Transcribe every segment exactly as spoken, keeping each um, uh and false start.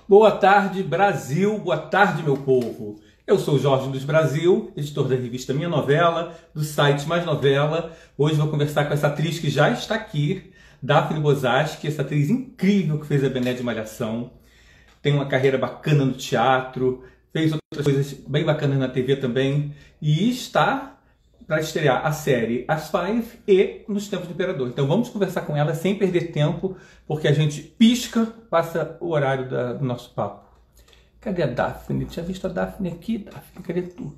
Boa tarde, Brasil. Boa tarde, meu povo. Eu sou o Jorge Luiz Brasil, editor da revista Minha Novela, do site Mais Novela. Hoje vou conversar com essa atriz que já está aqui, Daphne Bozaschi, essa atriz incrível que fez a Bené de Malhação. Tem uma carreira bacana no teatro, fez outras coisas bem bacanas na T V também. E está para estrear a série As Five e Nos Tempos do Imperador. Então vamos conversar com ela sem perder tempo, porque a gente pisca, passa o horário da- do nosso papo. Cadê a Daphne? Tinha visto a Daphne aqui, Daphne, cadê tu?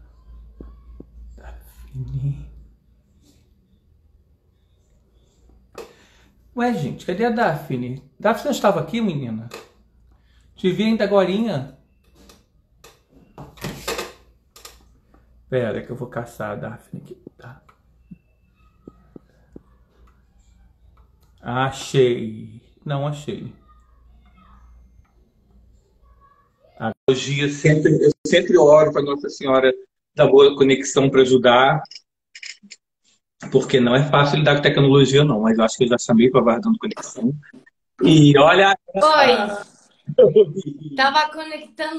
Daphne... Ué, gente, cadê a Daphne? Daphne não estava aqui, menina? Te vi ainda agorinha. Pera que eu vou caçar a Daphne aqui. Tá. Achei. Não achei. A teologia sempre, eu sempre oro para Nossa Senhora da boa conexão para ajudar, porque não é fácil lidar com tecnologia, não, mas eu acho que eu já chamei para aguardando conexão. E olha. Oi, tava conectando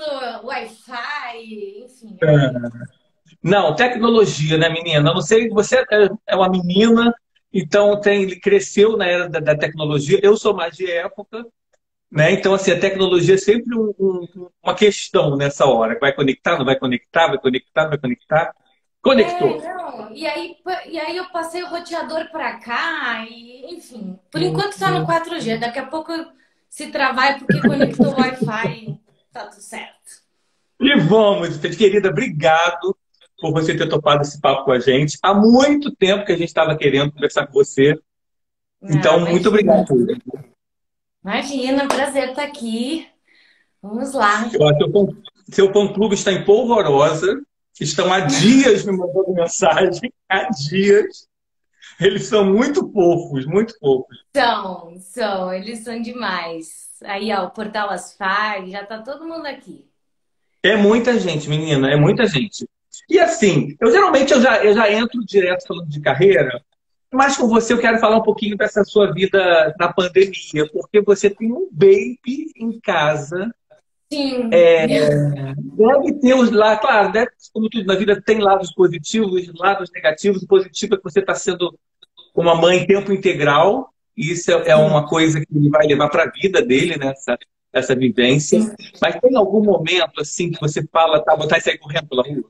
Wi-Fi, enfim. Não, tecnologia, né, menina? Eu não sei, você é é uma menina, então tem, cresceu na era da, da tecnologia. Eu sou mais de época, né? Então, assim, a tecnologia é sempre um- um- uma questão nessa hora. Vai conectar, não vai conectar, vai conectar, não vai conectar. É, Conectou. não, e aí, e aí eu passei o roteador pra cá, e enfim. Por enquanto tá no quatro G, daqui a pouco se travar é porque conectou o Wi-Fi, tá tudo certo. E vamos, querida, obrigado por você ter topado esse papo com a gente. Há muito tempo que a gente estava querendo conversar com você. Ah, Então, muito obrigado. imagina. Imagina, prazer estar aqui. Vamos lá. Ó, Seu fã, seu fã-clube está em Polvorosa. Estão há dias me mandando mensagem. Há dias. Eles são muito fofos, muito fofos. São, são, eles são demais. Aí, ó, o Portal As Five, já tá todo mundo aqui. É muita gente, menina, é muita gente. E assim, eu geralmente eu já, eu já entro direto falando de carreira, mas com você eu quero falar um pouquinho dessa sua vida na pandemia, porque você tem um baby em casa. Sim. Deve ter os lá, claro, deve, como tudo na vida, tem lados positivos, lados negativos. O positivo é que você está sendo uma mãe em tempo integral, e isso é é Sim. uma coisa que ele vai levar para a vida dele, né, essa, essa vivência. Mas tem algum momento assim que você fala, tá, botar isso aí correndo pela rua?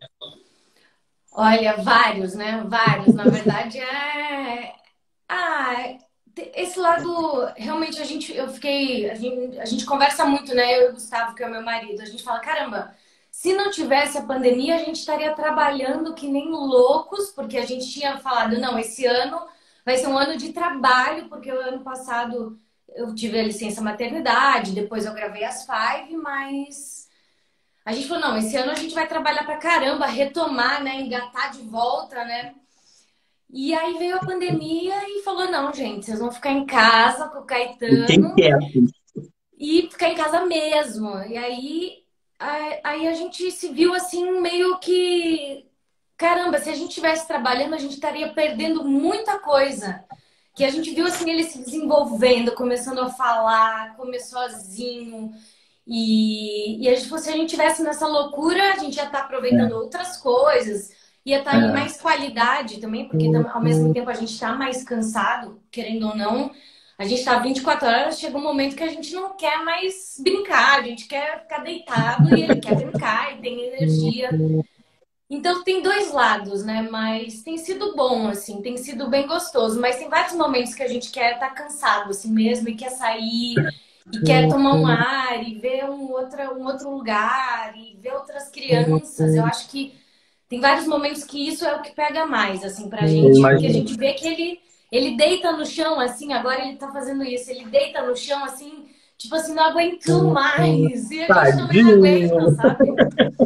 Olha, vários, né? Vários. Na verdade, é. Ah, te- esse lado, realmente, a gente, eu fiquei. A gente, a gente conversa muito, né? Eu e o Gustavo, que é o meu marido. A gente fala: caramba, se não tivesse a pandemia, a gente estaria trabalhando que nem loucos, porque a gente tinha falado: não, esse ano vai ser um ano de trabalho, porque o ano passado eu tive a licença maternidade, depois eu gravei as Five, mas. A gente falou, não, esse ano a gente vai trabalhar pra caramba, retomar, né? Engatar de volta, né? E aí veio a pandemia e falou, não, gente, vocês vão ficar em casa com o Quem Caetano quer? e ficar em casa mesmo. E aí, a- aí a gente se viu assim, meio que, caramba, se a gente estivesse trabalhando, a gente estaria perdendo muita coisa. Que a gente viu assim ele se desenvolvendo, começando a falar, comer sozinho. E, e a gente, se a gente tivesse nessa loucura, a gente ia estar aproveitando outras coisas, ia estar em mais qualidade também, porque tam- ao mesmo tempo a gente está mais cansado, querendo ou não. A gente está vinte e quatro horas, chega um momento que a gente não quer mais brincar, a gente quer ficar deitado e ele quer brincar e tem energia. Então tem dois lados, né? Mas tem sido bom, assim, tem sido bem gostoso. Mas tem vários momentos que a gente quer estar cansado, assim mesmo, e quer sair, e quer tomar um ar, e ver um, outra, um outro lugar, e ver outras crianças. Eu acho que tem vários momentos que isso é o que pega mais, assim, pra Eu gente, porque a imagino. gente vê que ele, ele deita no chão, assim, agora ele tá fazendo isso, ele deita no chão, assim, tipo assim, não aguento mais. E a gente também não aguenta, Tadinho. sabe?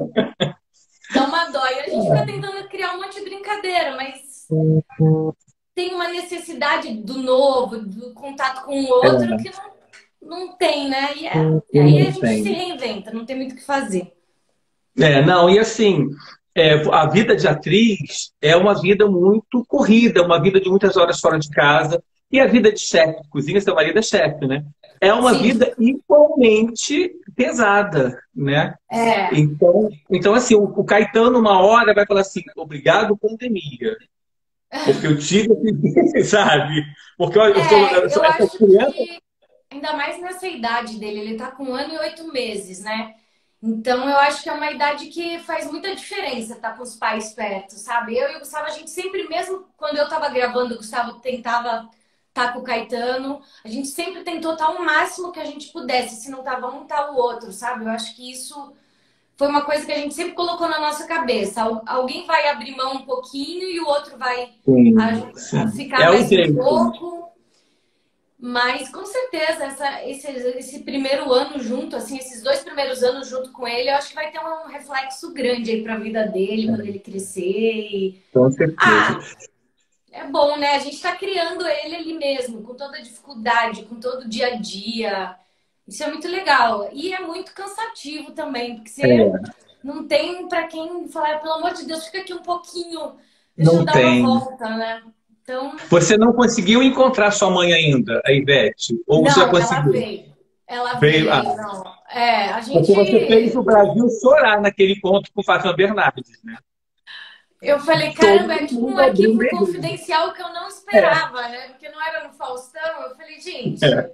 Dá uma dó. E a gente fica tentando criar um monte de brincadeira, mas tem uma necessidade do novo, do contato com o outro que não, não tem, né? E, é, e aí a Não gente se tem. reinventa, não tem muito o que fazer. É, não, e assim, é, a vida de atriz é uma vida muito corrida, uma vida de muitas horas fora de casa. E a vida de chefe de cozinha, seu marido é chefe, né? é uma Sim, vida igualmente pesada, né? é. Então, então assim, o, o Caetano uma hora vai falar assim, obrigado, pandemia, porque eu tive, que- sabe? Porque eu, eu sou, eu É, sou eu essa acho criança. que ainda mais nessa idade dele, ele tá com um ano e oito meses, né? Então eu acho que é uma idade que faz muita diferença estar com os pais perto, sabe? Eu e o Gustavo, a gente sempre, mesmo quando eu tava gravando, o Gustavo tentava estar com o Caetano, a gente sempre tentou estar o máximo que a gente pudesse, se não tava um, tá o outro, sabe? Eu acho que isso foi uma coisa que a gente sempre colocou na nossa cabeça. Al- Alguém vai abrir mão um pouquinho e o outro vai Sim, a- a sim. ficar É o mais um jeito. pouco. Mas com certeza, essa, esse, esse primeiro ano junto, assim, esses dois primeiros anos junto com ele, eu acho que vai ter um reflexo grande aí para a vida dele quando ele crescer. E... Com certeza. Ah, é bom, né? A gente está criando ele ali mesmo, com toda a dificuldade, com todo o dia a dia. Isso é muito legal. E é muito cansativo também, porque você É, não tem para quem falar, pelo amor de Deus, fica aqui um pouquinho, deixa eu não dar uma tem. volta, né? Então, Você não conseguiu encontrar sua mãe ainda, a Ivete? Ou você já não, ela conseguiu? veio. Ela Veio. Ah, veio, não. É, a porque gente. você fez o Brasil chorar naquele encontro com Fátima Bernardes, né? Eu falei, Todo caramba, é tipo um mundo abrindo arquivo a igreja. confidencial que eu não É, esperava, né? Porque não era no Faustão. Eu falei, é, gente,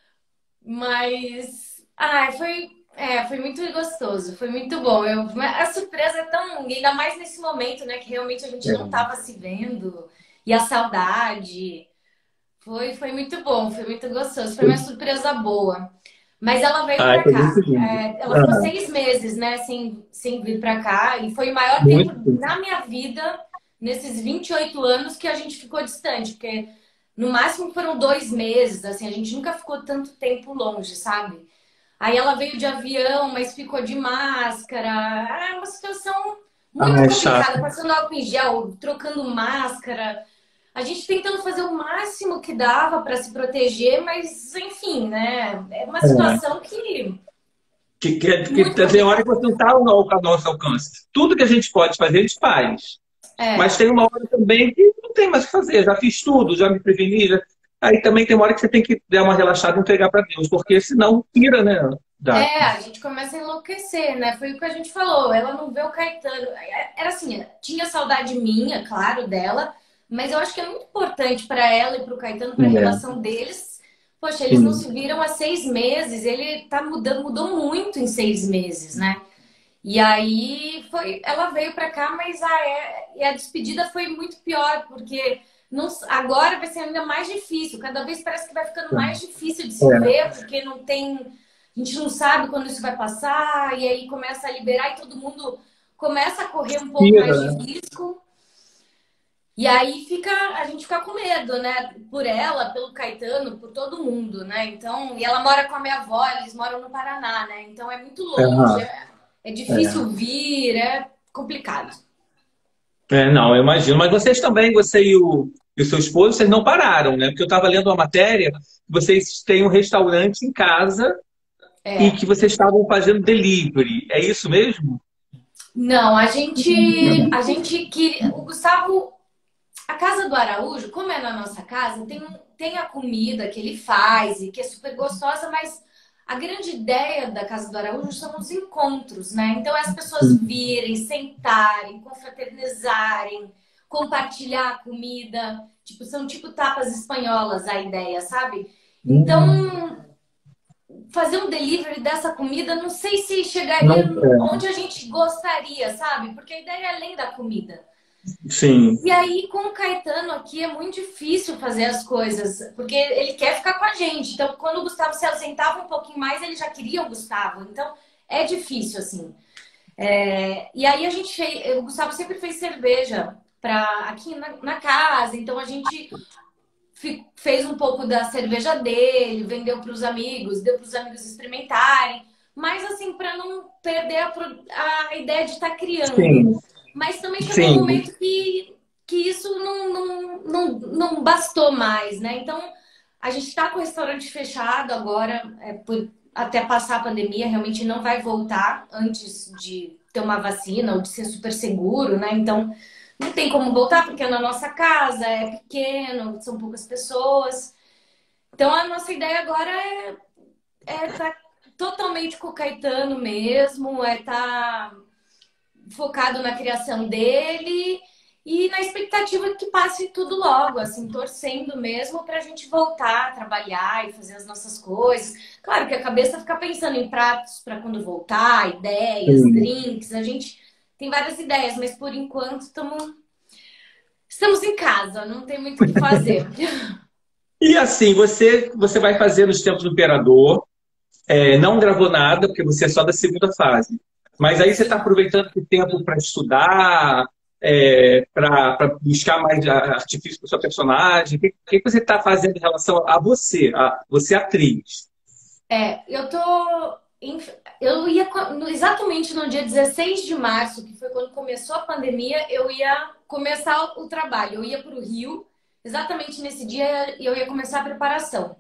mas. Ai, foi. É, foi muito gostoso, foi muito bom. Eu, a surpresa é tão. Ainda mais nesse momento, né? Que realmente a gente não é. tava se vendo. E a saudade. Foi, foi muito bom, foi muito gostoso. Foi uma surpresa boa. Mas ela veio Ai, pra foi muito cá. lindo. É, ela ficou Ah, seis meses, né, sem, sem vir pra cá. E foi o maior tempo muito. na minha vida, nesses vinte e oito anos, que a gente ficou distante. Porque no máximo foram dois meses, assim. A gente nunca ficou tanto tempo longe, sabe? Aí ela veio de avião, mas ficou de máscara. Ah, é uma situação muito Ai, complicada. chato. Passando álcool em gel, trocando máscara. A gente tentando fazer o máximo que dava para se proteger, mas enfim, né? É uma É. situação que Que, que, que muito tem hora que complicada. você não está ao ao nosso alcance. Tudo que a gente pode fazer, a gente faz. Mas É, tem uma hora também que não tem mais o que fazer. Já fiz tudo, já me preveni. Já... Aí também tem uma hora que você tem que dar uma relaxada e entregar para Deus, porque senão pira, né? Dá. é, a gente começa a enlouquecer, né? Foi o que a gente falou. Ela não vê o Caetano. Era assim, tinha saudade minha, claro, dela, mas eu acho que é muito importante para ela e para o Caetano, para a É, relação deles. Poxa, eles não sim. se viram há seis meses. Ele tá mudando, mudou muito em seis meses, né? E aí foi, ela veio para cá, mas a, é- e a despedida foi muito pior, porque não, agora vai ser ainda mais difícil. Cada vez parece que vai ficando mais difícil de se É, ver, porque não tem, a gente não sabe quando isso vai passar, e aí começa a liberar e todo mundo começa a correr um pouco pira, mais de né? risco. E aí fica, a gente fica com medo, né? Por ela, pelo Caetano, por todo mundo, né? Então, e ela mora com a minha avó, eles moram no Paraná, né? Então é muito longe, Aham, é, é é. difícil vir, é complicado. É, não, eu imagino. Mas vocês também, você e o, e o seu esposo, vocês não pararam, né? Porque eu estava lendo uma matéria que vocês têm um restaurante em casa e É. que vocês estavam fazendo delivery. É isso mesmo? Não, a gente, a gente queria, o Gustavo, a casa do Araújo, como é na nossa casa, tem, um- tem a comida que ele faz e que é super gostosa, mas a grande ideia da casa do Araújo são os encontros, né? Então é as pessoas virem, sentarem, confraternizarem, compartilhar a comida. Tipo, são tipo tapas espanholas a ideia, sabe? Hum, Então, fazer um delivery dessa comida, não sei se não, chegaria é, onde a gente gostaria, sabe? Porque a ideia é além da comida. sim, E aí, com o Caetano aqui, é muito difícil fazer as coisas, porque ele quer ficar com a gente. Então, quando o Gustavo se ausentava um pouquinho mais, ele já queria o Gustavo. Então, é difícil, assim. É, e aí, a gente fez, o Gustavo sempre fez cerveja pra, aqui na, na casa. Então, a gente fi- fez um pouco da cerveja dele, vendeu para os amigos, deu para os amigos experimentarem. Mas, assim, para não perder a, pro- a ideia de estar criando. sim, Mas também chegou um sim. momento que, que isso não, não, não, não bastou mais, né? Então, a gente está com o restaurante fechado agora, é, por, até passar a pandemia, realmente não vai voltar antes de ter uma vacina ou de ser super seguro, né? Então, não tem como voltar porque é na nossa casa, é pequeno, são poucas pessoas. Então, a nossa ideia agora é é tá totalmente com o Caetano mesmo, é tá focado na criação dele e na expectativa de que passe tudo logo, assim, torcendo mesmo para a gente voltar a trabalhar e fazer as nossas coisas. Claro que a cabeça fica pensando em pratos para quando voltar, ideias, Sim. drinks, a gente tem várias ideias, mas por enquanto estamos estamos em casa, não tem muito o que fazer. E assim, você, você vai fazer nos tempos do Imperador, é, não gravou nada, porque você é só da segunda fase. Mas aí você está Sim. aproveitando esse tempo para estudar, é, para buscar mais a- artifício para o seu personagem. O que, o que você está fazendo em relação a você, a você atriz? É, eu tô. em- Eu ia co- no- exatamente no dia dezesseis de março, que foi quando começou a pandemia, eu ia começar o trabalho. Eu ia para o Rio, exatamente nesse dia eu ia começar a preparação.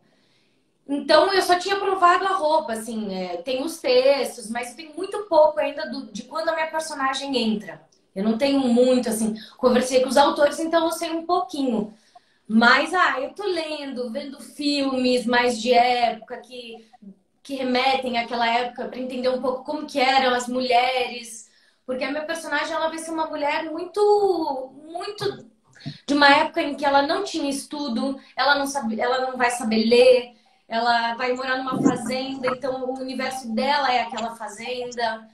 Então eu só tinha provado a roupa, assim, é, tem os textos, mas tem muito pouco ainda do- de quando a minha personagem entra. Eu não tenho muito, assim, conversei com os autores, então eu sei um pouquinho. Mas, ah, eu tô lendo, vendo filmes mais de época que que remetem àquela época para entender um pouco como que eram as mulheres, porque a minha personagem ela vai ser uma mulher muito muito de uma época em que ela não tinha estudo, ela não sabe, ela não vai saber ler, ela vai morar numa fazenda, então o universo dela é aquela fazenda.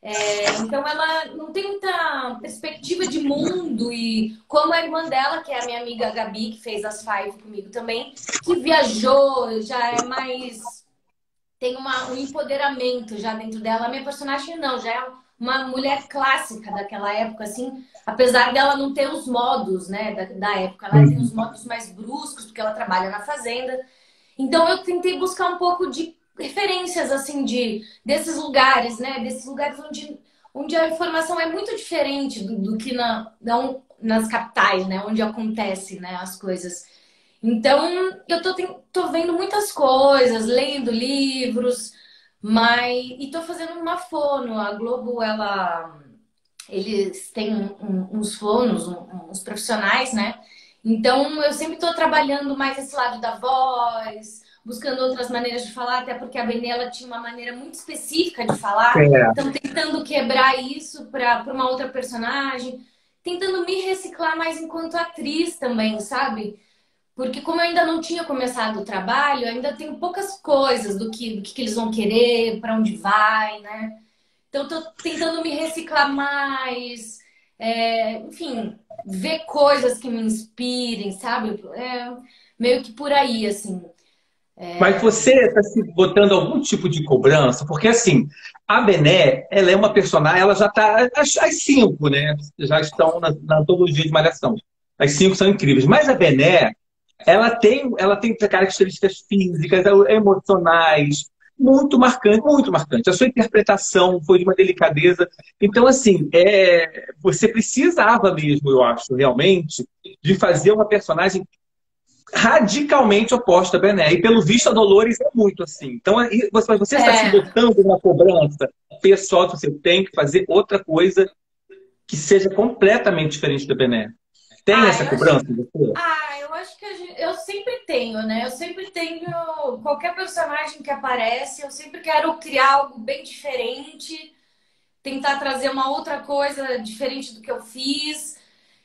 É, então ela não tem muita perspectiva de mundo e como a irmã dela, que é a minha amiga Gabi, que fez as Five comigo também, que viajou, já é mais tem uma, um empoderamento já dentro dela. A minha personagem não, já é uma mulher clássica daquela época, assim, apesar dela não ter os modos, né, da, da época. Ela tem os modos mais bruscos, porque ela trabalha na fazenda. Então eu tentei buscar um pouco de referências, assim, de, desses lugares, né, desses lugares onde, onde a informação é muito diferente do, do que na, não, nas capitais, né, onde acontece, né, as coisas. Então, eu tô, ten- tô vendo muitas coisas, lendo livros, mas e tô fazendo uma fono. A Globo, ela, eles têm um- um- uns fonos, um- uns profissionais, né? Então, eu sempre tô trabalhando mais esse lado da voz, buscando outras maneiras de falar, até porque a Benê, ela tinha uma maneira muito específica de falar. É. Então, tentando quebrar isso para uma outra personagem, tentando me reciclar mais enquanto atriz também, sabe? Porque como eu ainda não tinha começado o trabalho, ainda tenho poucas coisas do que, do que, que eles vão querer, para onde vai, né? Então, estou tentando me reciclar mais, é, enfim, ver coisas que me inspirem, sabe? É, meio que por aí, assim. Mas você está se botando algum tipo de cobrança? Porque, assim, a Bené, ela é uma personagem, ela já está. As, as cinco, né? Já estão na, na antologia de Malhação. As cinco são incríveis. Mas a Bené, ela tem, ela tem características físicas, emocionais, muito marcante, muito marcante. A sua interpretação foi de uma delicadeza. Então, assim, é, você precisava mesmo, eu acho, realmente, de fazer uma personagem radicalmente oposta a Bené. E pelo visto, a Dolores é muito assim. Então, aí você, você está se É, botando uma cobrança pessoal, que você tem que fazer outra coisa que seja completamente diferente da Bené. Tem ah, essa eu acho, cobrança em você? ah, eu acho que a gente- eu sempre tenho, né? Eu sempre tenho qualquer personagem que aparece, eu sempre quero criar algo bem diferente, tentar trazer uma outra coisa diferente do que eu fiz.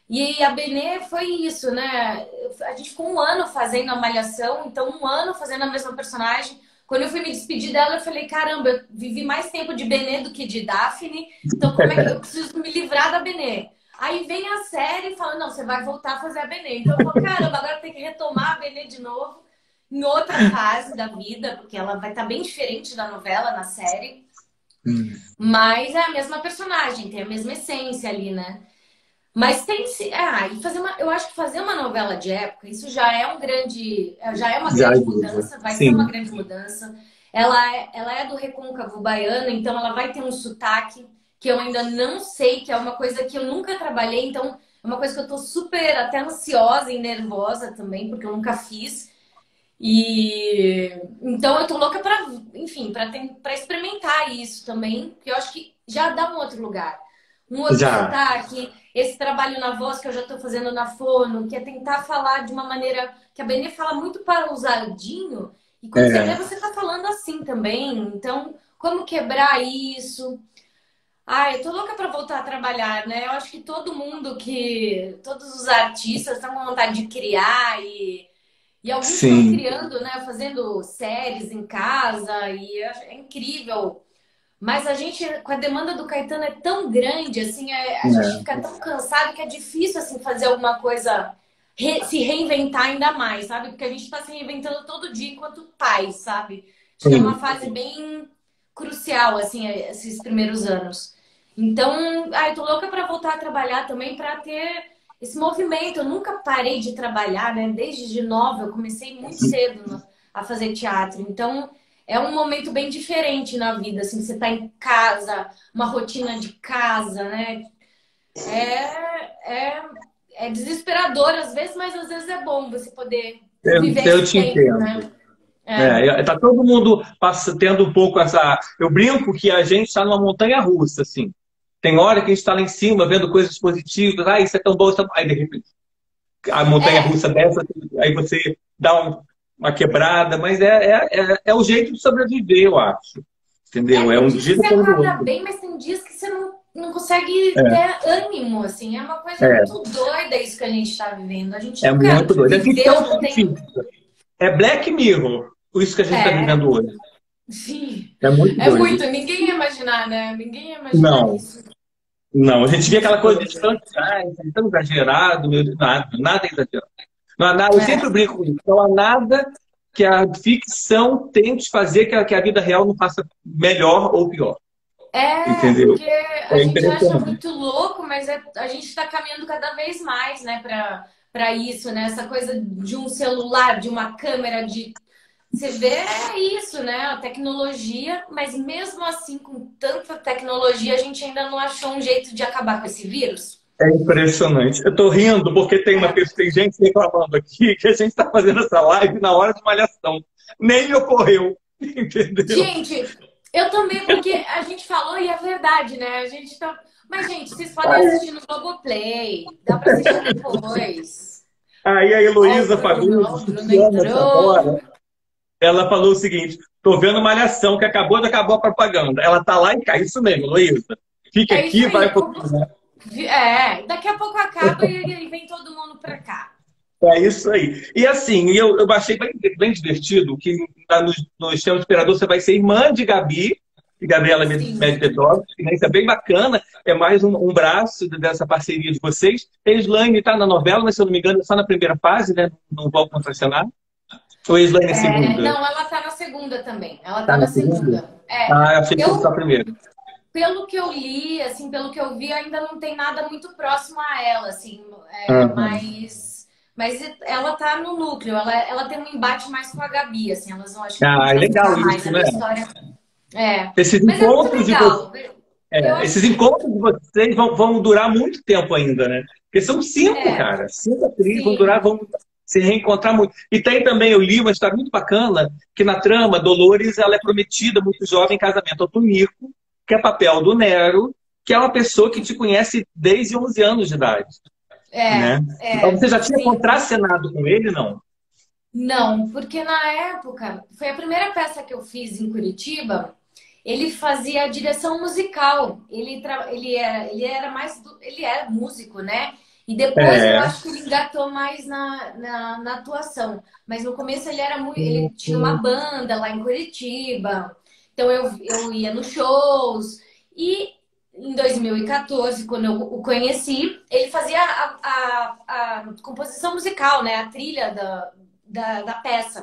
E a Benê foi isso, né? A gente ficou um ano fazendo a Malhação, então um ano fazendo a mesma personagem. Quando eu fui me despedir dela, eu falei, caramba, eu vivi mais tempo de Benê do que de Daphne, então como é que eu preciso me livrar da Benê? Aí vem a série e fala, não, você vai voltar a fazer a Benê. Então eu falo, caramba, agora tem que retomar a Benê de novo, em outra fase da vida, porque ela vai estar bem diferente da novela, na série. Mas é a mesma personagem, tem a mesma essência ali, né? Mas tem que se. Ah, e fazer uma. Eu acho que fazer uma novela de época, isso já é um grande. Já é uma Já grande ajuda. mudança, vai ser uma Sim. grande mudança. Ela é, ela é do recôncavo baiano, então ela vai ter um sotaque que eu ainda não sei, que é uma coisa que eu nunca trabalhei, então é uma coisa que eu tô super até ansiosa e nervosa também, porque eu nunca fiz. E então eu tô louca para, enfim, para para experimentar isso também, que eu acho que já dá um outro lugar, um outro Já. sotaque, esse trabalho na voz que eu já tô fazendo na fono, que é tentar falar de uma maneira que a Benê fala muito pausadinho, E quando você vê, É, você tá falando assim também. Então, como quebrar isso? Ai, eu tô louca pra voltar a trabalhar, né? Eu acho que todo mundo que... Todos os artistas estão com vontade de criar e... E alguns estão sim. criando, né? Fazendo séries em casa e é é incrível. Mas a gente, com a demanda do Caetano é tão grande, assim, é- a gente É, fica tão cansado que é difícil, assim, fazer alguma coisa, re- se reinventar ainda mais, sabe? Porque a gente está se reinventando todo dia enquanto pais, sabe? Acho que é uma sim. fase bem crucial, assim, esses primeiros anos. Então, ai, tô louca para voltar a trabalhar também, para ter esse movimento. Eu nunca parei de trabalhar, né? Desde de nova, eu comecei muito cedo no- a fazer teatro. Então, é um momento bem diferente na vida, assim, você tá em casa, uma rotina de casa, né? É, é, é desesperador às vezes, mas às vezes é bom você poder Eu, viver eu esse te tempo, entendo. né? É, É, tá todo mundo passa, tendo um pouco essa. Eu brinco que a gente está numa montanha russa, assim. Tem hora que a gente está lá em cima vendo coisas positivas, ah, isso é tão bom, isso é tão... Aí de repente a montanha é, russa dessa, aí você dá um- uma quebrada, mas é, é, é, é o jeito de sobreviver, eu acho. é, Entendeu? É tem um dias que dia você depois do acorda outro. bem, mas tem dias que você não, não consegue É, ter ânimo, assim. É uma coisa é, muito doida isso que a gente está vivendo. A gente é nunca muito doido. É ficção viveu, não tem. científica. É Black Mirror, isso que a gente está É, vivendo hoje. sim. É muito É doido. muito. Ninguém ia imaginar, né? Ninguém ia imaginar Não. isso. Não, a gente vê Muito aquela coisa doido. distante, ah, isso é tão exagerado, meu Deus, nada, nada é exagerado. Não há nada, eu sempre É. brinco com isso, não há nada que a ficção tente fazer que a, que a vida real não faça melhor ou pior, É, entendeu? porque a É gente acha impressionante. muito louco, mas é- a gente está caminhando cada vez mais, né, para para isso, né? Essa coisa de um celular, de uma câmera, de você vê é isso, né? A tecnologia, mas mesmo assim, com tanta tecnologia, a gente ainda não achou um jeito de acabar com esse vírus. É impressionante. Eu tô rindo porque tem uma É. pessoa, tem gente reclamando aqui que a gente está fazendo essa live na hora de malhação. Nem me ocorreu, entendeu? Gente, eu também, porque a gente falou e é verdade, né? A gente tá. Mas, gente, vocês podem assistir no Globoplay, dá para assistir depois. Aí a Ó, o Heloísa Bruno, ó, Fagundes, o Bruno que ama essa entrou. hora, ela falou o seguinte: tô vendo Malhação, que acabou de acabar a propaganda. Ela tá lá e cai. Isso mesmo, Luísa. Fica É isso aqui, vai aí. pro. Como... É, daqui a pouco acaba e e vem todo mundo pra cá. É isso aí. E assim, eu, eu achei bem, bem divertido que tá no, no Sistema Inspirador você vai ser irmã de Gabi, de Gabriela Sim. Medvedovsky, né? Isso é bem bacana, é mais um, um braço dessa parceria de vocês. A Slane está na novela, mas se eu não me engano, é só na primeira fase, né? Não vou contracenar. Ou a Slane é É, segunda? não, ela tá na segunda também. Ela tá Tá na na segunda? segunda. É, Ah, eu achei que fosse só a eu, primeira. pelo que eu li, assim, pelo que eu vi, ainda não tem nada muito próximo a ela, assim, é, Aham. mas, mas ela tá no núcleo, ela, ela tem um embate mais com a Gabi, assim, elas vão, acho que vão Ah, é legal trocar mais isso, ali né? a história. É, Esses mas é muito encontros de vocês, legal. Eu é, acho esses que, encontros de vocês vão, vão durar muito tempo ainda, né? Porque são cinco, é, cara. Cinco atrizes vão durar, sim, vão se reencontrar muito. E tem também, eu li uma história muito bacana, que na trama, Dolores, ela é prometida muito jovem em casamento ao Tonico, que é papel do Nero, que é uma pessoa que te conhece desde onze anos de idade, é, né? Então, é, você já tinha sim. contracenado com ele, não? Não, porque na época, foi a primeira peça que eu fiz em Curitiba, ele fazia a direção musical. Ele, tra- ele, era, ele era mais. do- Ele era músico, né? E depois eu É. acho que ele engatou mais na, na, na atuação. Mas no começo ele era muito. Ele tinha uma banda lá em Curitiba. Então eu, eu ia nos shows. E em dois mil e quatorze, quando eu o conheci, ele fazia a, a, a composição musical, né? A trilha da, da, da peça.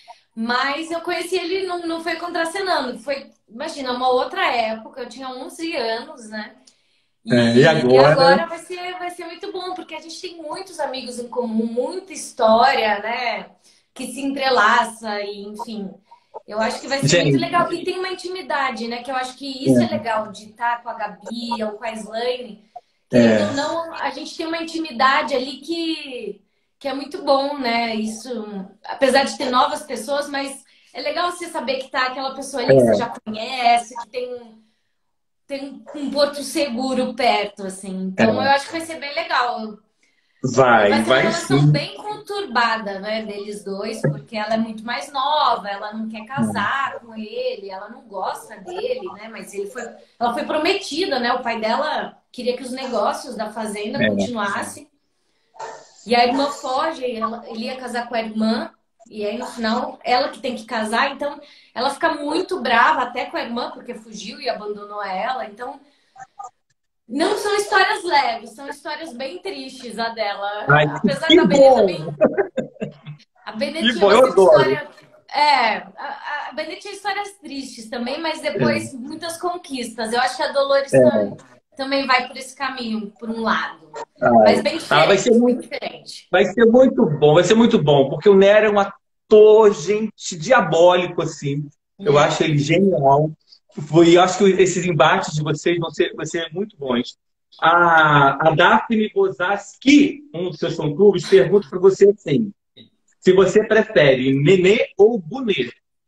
Mas eu conheci ele, não, não foi contracenando, foi, imagina, uma outra época, eu tinha onze anos, né? É, e E, e agora? agora vai ser, vai ser muito bom, porque a gente tem muitos amigos em comum, muita história, né? Que se entrelaça, e enfim. Eu acho que vai ser muito Gente, legal. E tem uma intimidade, né? Que eu acho que isso é legal de estar com a Gabi ou com a Slane. Querendo ou é, não, a gente tem uma intimidade ali que, que é muito bom, né? Isso, apesar de ter novas pessoas, mas é legal você saber que tá aquela pessoa ali que você é, já conhece, que tem um, tem um porto seguro perto, assim. Então eu é. acho que vai ser bem legal. Vai, Vai ser uma vai relação sim. bem conturbada, né, deles dois, porque ela é muito mais nova, ela não quer casar com ele, ela não gosta dele, né? Mas ele foi, ela foi prometida, né? O pai dela queria que os negócios da fazenda É. continuassem. E a irmã foge, ela, ele ia casar com a irmã, e aí no final ela que tem que casar, então ela fica muito brava até com a irmã, porque fugiu e abandonou ela. Então, não são histórias leves, são histórias bem tristes a dela. Ai, Apesar que da Benê também. bom! A Benê Que tinha bom, eu bastante adoro. história. É, a, a Benê tinha histórias tristes também, mas depois muitas conquistas. Eu acho que a Dolores tam- É. também vai por esse caminho, por um lado. Ai. Mas bem Ah, vai ser diferente, bem muito, diferente. vai ser muito bom, vai ser muito bom, porque o Nero é um ator, gente, diabólico, assim. Eu É. acho ele genial. E eu acho que esses embates de vocês vão ser, vão ser muito bons. A, a Daphne Bozaski, um dos seus fã-clubes, pergunta para você assim: se você prefere Nenê ou Gunê?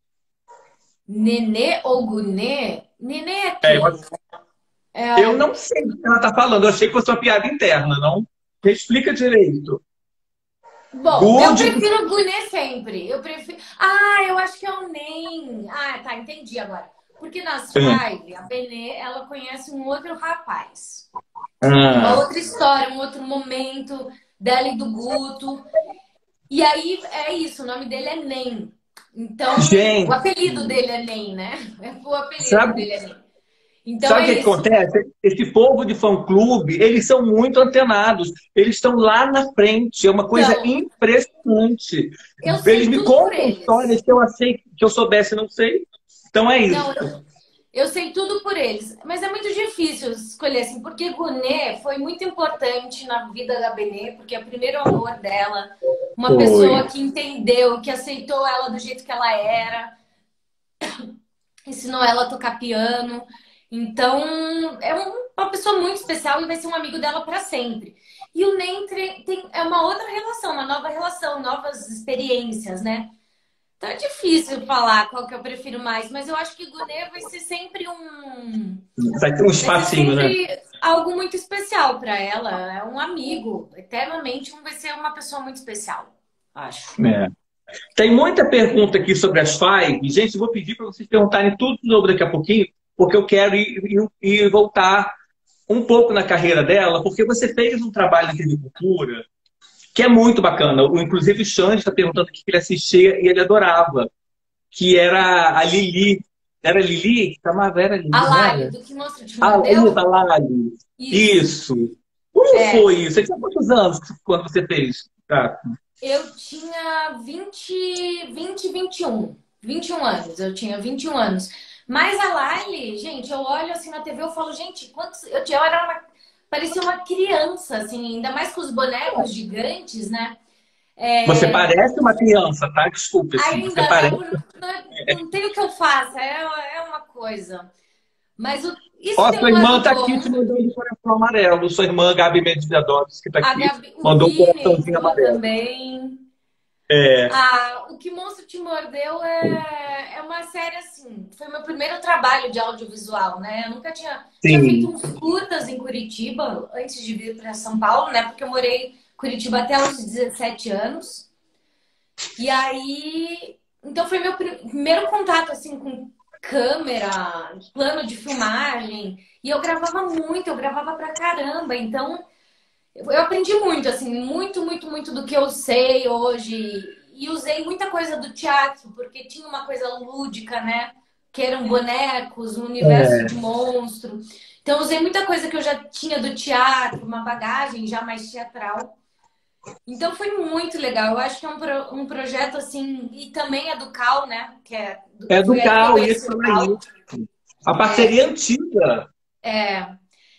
Nenê ou Gunê? Nenê é É, eu, quem? eu É, não sei o que ela está falando, eu achei que fosse uma piada interna, não? Me explica direito. bom, eu Good. prefiro Gunê sempre. Eu prefiro. Ah, eu acho que é o Nem. Ah, tá, entendi agora. Porque nas Five, a Benê, ela conhece um outro rapaz. Uma Ah, outra história, um outro momento dela e do Guto. E aí é isso, o nome dele é Nem. Então, o gente, apelido dele é Nem, né? O apelido sabe, dele é Nem. Então sabe o é que que isso. acontece? Esse povo de fã-clube, eles são muito antenados. Eles estão lá na frente. É uma coisa Então, impressionante. eu Eles sei me tudo por contam histórias eles. que eu achei que eu soubesse e não sei. Então é Não, isso. eu, eu sei tudo por eles. Mas é muito difícil escolher assim, porque Gunê foi muito importante na vida da Benê, porque é o primeiro amor dela, uma Foi. pessoa que entendeu, que aceitou ela do jeito que ela era, ensinou ela a tocar piano. Então, é um- uma pessoa muito especial e vai ser um amigo dela para sempre. E o Nem tre- tem, é uma outra relação, uma nova relação, novas experiências, né? Então é difícil falar qual que eu prefiro mais, mas eu acho que Gunê vai ser sempre um. Vai ter um Vai ser espacinho, né? sempre algo muito especial para ela. É um amigo. Eternamente um vai ser uma pessoa muito especial, acho. É. Tem muita pergunta aqui sobre as Five. Gente, eu vou pedir para vocês perguntarem tudo de novo daqui a pouquinho, porque eu quero ir, ir, ir voltar um pouco na carreira dela, porque você fez um trabalho na T V Cultura que é muito bacana. O- Inclusive, o Xande está perguntando o que ele assistia e ele adorava, que era a Lili. Era a Lili? Que chamava, era a A Lili, não Lali, era? do que monstro te Ah, isso, mordeu? a Lali. Isso. Isso. Como É. foi isso? Você tinha quantos anos quando você fez? Tá. Eu tinha vinte, vinte, vinte e um. vinte e um anos. Eu tinha vinte e um anos. Mas a Lali, gente, eu olho assim na T V, eu falo, gente, quantos. Eu, tinha- eu era uma. Parecia uma criança, assim, ainda mais com os bonecos gigantes, né? Você É, parece uma criança, tá? Desculpe, assim. Você ainda, né? parece. Por- Não, não tem o que eu faça, é, é uma coisa. Mas o- isso Ó, tem sua um irmã lado tá aqui te bom. mandando um coração amarelo. Sua irmã Gabi Mediadores, que tá A aqui, Gabi, o mandou um Vini coraçãozinho entrou amarelo. também. É, Ah, o que Monstro te Mordeu é, é uma série assim. Foi meu primeiro trabalho de audiovisual, né? Eu nunca tinha, tinha feito sim. uns curtas em Curitiba antes de vir para São Paulo, né? Porque eu morei em Curitiba até os dezessete anos. E aí, então foi meu pri- primeiro contato assim com câmera, plano de filmagem. E eu gravava muito, eu gravava pra caramba. Então eu aprendi muito, assim, muito, muito, muito do que eu sei hoje. E usei muita coisa do teatro, porque tinha uma coisa lúdica, né? Que eram bonecos, um universo de É, monstro. Então, usei muita coisa que eu já tinha do teatro, uma bagagem já mais teatral. Então, foi muito legal. Eu acho que é um, pro- um projeto, assim, e também é do Cal, né? Que é, é do foi aí que eu Cal, isso conheci o fala Cal. isso. A parceria é antiga. É,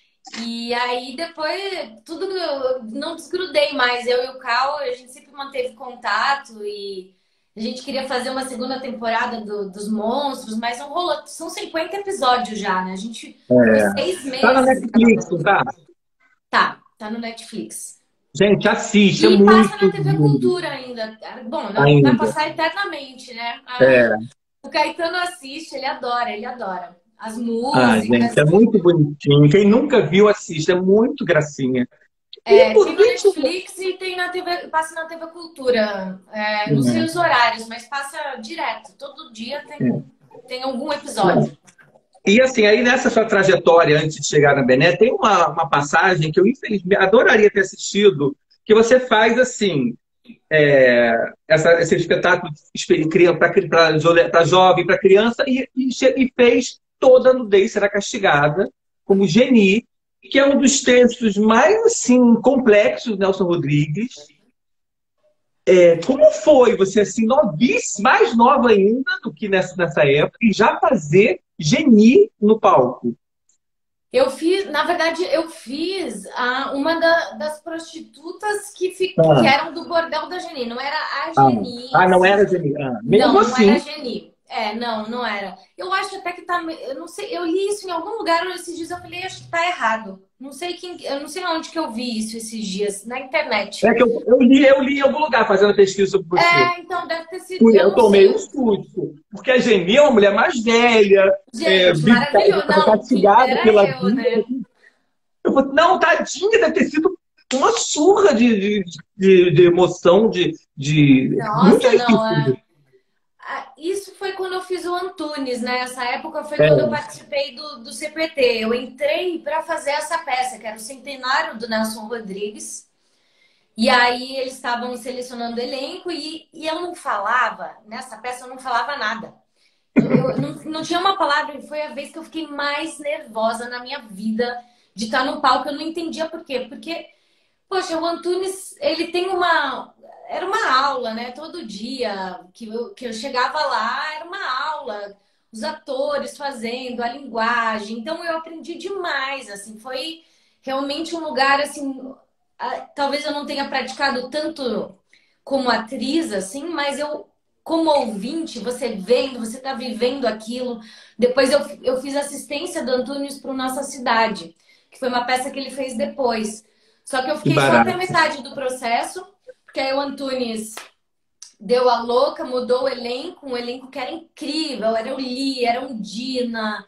e aí depois tudo eu não desgrudei mais. Eu e o Cal, a gente sempre manteve contato e a gente queria fazer uma segunda temporada do- dos monstros, mas não rolou. São cinquenta episódios já, né? A gente foi seis Tá na meses Netflix, não gravando. tá? Tá, tá no Netflix. Gente, assiste, é E passa na muito T V lindo Cultura ainda. Bom, vai ainda. passar eternamente, né? Ah, É. o Caetano assiste, ele adora, ele adora. As Ah, gente, músicas. é muito bonitinho. Quem nunca viu, assiste. É muito gracinha. E É, por tem no que que... Netflix e tem na T V, passa na T V Cultura. É, não sei Uhum. os horários, mas passa direto. Todo dia tem, tem algum Não. episódio. E assim, aí nessa sua trajetória antes de chegar na Bené, tem uma, uma passagem que eu infelizmente adoraria ter assistido, que você faz assim, é, essa, esse espetáculo para jovem, para criança, e, e, che- e fez Toda Nudez Será Castigada, como Geni, que é um dos textos mais assim, complexos do Nelson Rodrigues. É, como foi você, assim, novíssima, mais nova ainda do que nessa, nessa época, e já fazer Geni no palco? Eu fiz, na verdade, eu fiz a, uma da- das prostitutas que, fi- que Ah, eram do bordel da Geni. Não era a ah, Geni em ah, não si. era Geni. Ah, mesmo Não, não era a assim, Geni. É, não, não era. Eu acho até que tá. Eu não sei, eu li isso em algum lugar esses dias, eu falei, acho que tá errado. Não sei quem, eu não sei onde que eu vi isso esses dias, na internet. é que eu, eu li, eu li em algum lugar fazendo pesquisa sobre você. É, então deve ter sido, Fui- eu Eu não tomei um sei. susto, porque a Geni é uma mulher mais velha, é, Gente, vi- maravilhoso. Não, quem castigada dera pela eu, vida. né? Eu falei, não, tadinha, deve ter sido uma surra de, de, de, de emoção, de, de... Muito Nossa, não, é. difícil. Ah, isso foi quando eu fiz o Antunes, né? Essa época foi quando eu É, participei do, do C P T. Eu entrei para fazer essa peça, que era o centenário do Nelson Rodrigues. E aí eles estavam selecionando elenco e, e eu não falava, nessa peça eu não falava nada. Eu, eu não, não tinha uma palavra, e foi a vez que eu fiquei mais nervosa na minha vida de estar no palco. Eu não entendia por quê. Porque poxa, o Antunes, ele tem uma. Era uma aula, né? Todo dia que eu, que eu chegava lá, era uma aula. Os atores fazendo, a linguagem. Então eu aprendi demais, assim. Foi realmente um lugar, assim. a- Talvez eu não tenha praticado tanto como atriz, assim, mas eu, como ouvinte, você vendo, você tá vivendo aquilo. Depois eu, eu fiz assistência do Antunes para Nossa Cidade, que foi uma peça que ele fez depois. Só que eu que fiquei só até barato. metade do processo, porque aí o Antunes deu a louca, mudou o elenco, um elenco que era incrível. Era o Lee, era o Dina,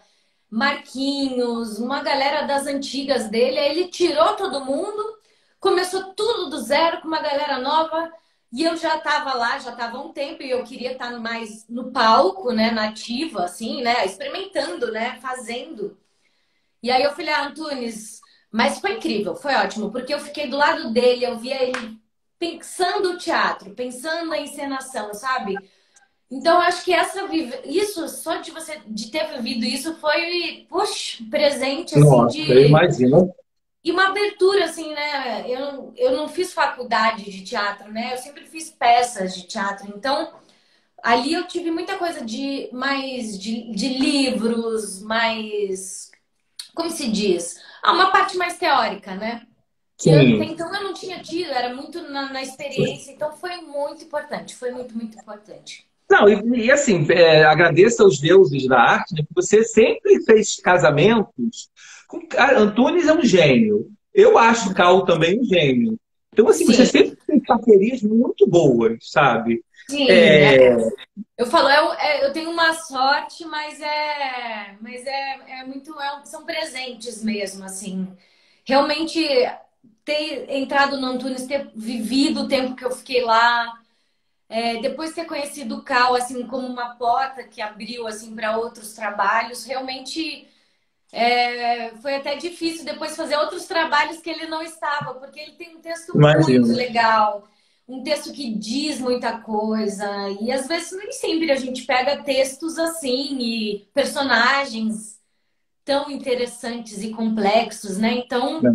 Marquinhos, uma galera das antigas dele. Aí ele tirou todo mundo, começou tudo do zero com uma galera nova. E eu já estava lá, já estava há um tempo e eu queria estar mais no palco, né, nativa, assim, né, experimentando, né, fazendo. E aí eu falei, ah, Antunes, mas foi incrível, foi ótimo, porque eu fiquei do lado dele, eu via ele pensando o teatro, pensando a encenação, sabe? Então, eu acho que essa vive- isso, só de você de ter vivido isso foi, puxa, presente assim Nossa, eu de imagino. e uma abertura assim, né? Eu, não- eu não fiz faculdade de teatro, né? Eu sempre fiz peças de teatro. Então, ali eu tive muita coisa de mais de, de livros, mais como se diz? Ah, uma parte mais teórica, né? Que eu, até Sim. então eu não tinha tido, era muito na, na experiência, então foi muito importante, foi muito, muito importante. Não, e, e assim, é, agradeço aos deuses da arte, né, que você sempre fez casamentos. Com, cara, Antunes é um gênio. Eu acho Cal também um gênio. Então, assim, você Sim, sempre fez parcerias muito boas, sabe? sim, É, é- eu falo, eu, é- eu tenho uma sorte, mas é, mas é, é muito, é um- são presentes mesmo, assim. Realmente ter entrado no Antunes, ter vivido o tempo que eu fiquei lá, é, depois ter conhecido o Cal, assim, como uma porta que abriu, assim, para outros trabalhos, realmente é, foi até difícil depois fazer outros trabalhos que ele não estava, porque ele tem um texto muito imagino. legal, um texto que diz muita coisa, e às vezes nem sempre a gente pega textos assim e personagens tão interessantes e complexos, né? Então,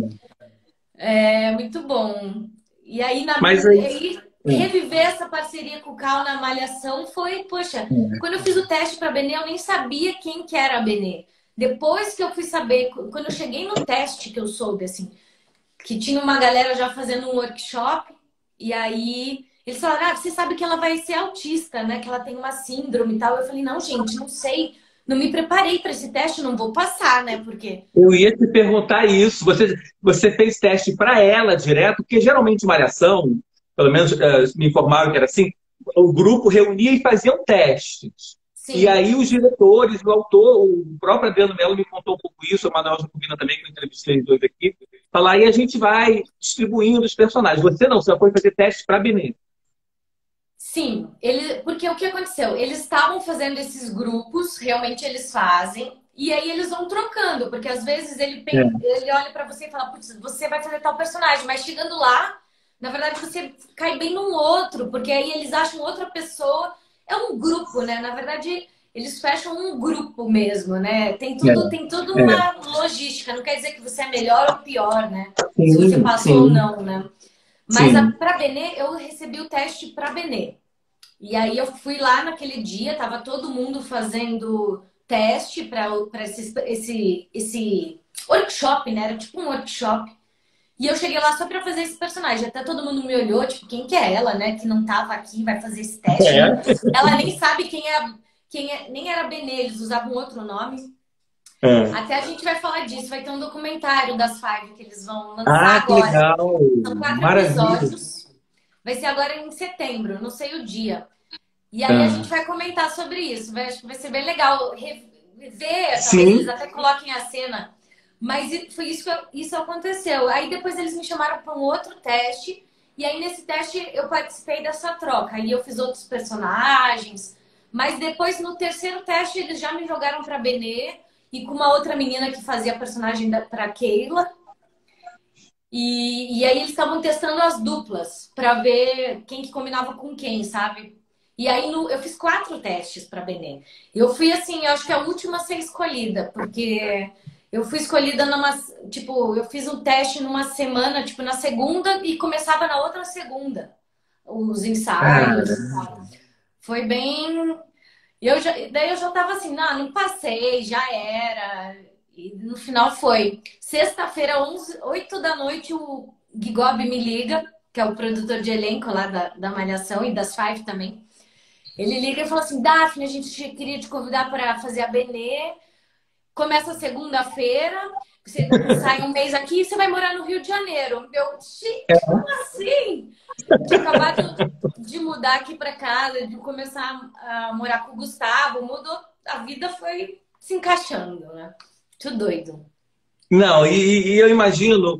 é muito bom. E aí, na, Mas aí, aí reviver essa parceria com o Cal na Malhação foi, poxa, quando eu fiz o teste para a Benê, eu nem sabia quem que era a Benê. Depois que eu fui saber, quando eu cheguei no teste que eu soube, assim, que tinha uma galera já fazendo um workshop, e aí eles falaram, ah, você sabe que ela vai ser autista, né? Que ela tem uma síndrome e tal. Eu falei, não, gente, não sei. Não me preparei para esse teste, não vou passar, né? Porque eu ia te perguntar isso. Você, você fez teste para ela direto? Porque geralmente Malhação, pelo menos eh, me informaram que era assim, o grupo reunia e fazia um teste. E sim. aí os diretores, o autor, o próprio Adriano Mello me contou um pouco isso, o Manuel Jacobina também, que eu entrevistei os dois aqui. Falar, aí a gente vai distribuindo os personagens. Você não, você só foi fazer testes para Benê. Sim, ele, porque o que aconteceu? Eles estavam fazendo esses grupos, realmente eles fazem, e aí eles vão trocando, porque às vezes ele, pen- ele olha pra você e fala, putz, você vai fazer tal personagem, mas chegando lá, na verdade você cai bem num outro, porque aí eles acham outra pessoa, é um grupo, né? Na verdade, eles fecham um grupo mesmo, né? Tem tudo, tem tudo É, é. uma logística, não quer dizer que você é melhor ou pior, né? Se você Sim, passou ou sim, não, né? Mas a, sim. pra Benê, eu recebi o teste pra Benê. E aí eu fui lá naquele dia, tava todo mundo fazendo teste para esse, esse, esse workshop, né? Era tipo um workshop. E eu cheguei lá só para fazer esse personagem. Até todo mundo me olhou, tipo, quem que é ela, né? Que não tava aqui, vai fazer esse teste. Nem, É. ela nem sabe quem é, quem é, nem era Benê, eles usavam outro nome. É. Até a gente vai falar disso, vai ter um documentário das Five que eles vão lançar Ah, que agora. legal! São quatro Maravilha! episódios. Vai ser agora em setembro, não sei o dia. E aí a gente Ah, vai comentar sobre isso. Vai, acho que vai ser bem legal rever, talvez eles sim, até coloquem a cena. Mas foi isso que isso aconteceu. Aí depois eles me chamaram para um outro teste. E aí nesse teste eu participei dessa troca. Aí eu fiz outros personagens. Mas depois no terceiro teste eles já me jogaram para Benê e com uma outra menina que fazia a personagem para Keila. E, e aí eles estavam testando as duplas para ver quem que combinava com quem, sabe? E aí no, eu fiz quatro testes para Benê. Eu fui assim, eu acho que a última a ser escolhida, porque eu fui escolhida numa, tipo, eu fiz um teste numa semana, tipo, na segunda e começava na outra segunda, os cara. ensaios e tal. Foi bem, eu já, daí eu já tava assim, não, não passei, já era. E no final foi. Sexta-feira, onze oito da noite, o Gigob me liga, que é o produtor de elenco lá da, da Malhação e das Five também. Ele liga e fala assim: Daphne, a gente queria te convidar para fazer a Benê. Começa segunda-feira, você sai um mês aqui e você vai morar no Rio de Janeiro. Eu, gente, como assim? Tinha acabado de mudar aqui para casa, de começar a morar com o Gustavo, mudou, a vida foi se encaixando, né? Tudo doido. Não, e, e eu imagino,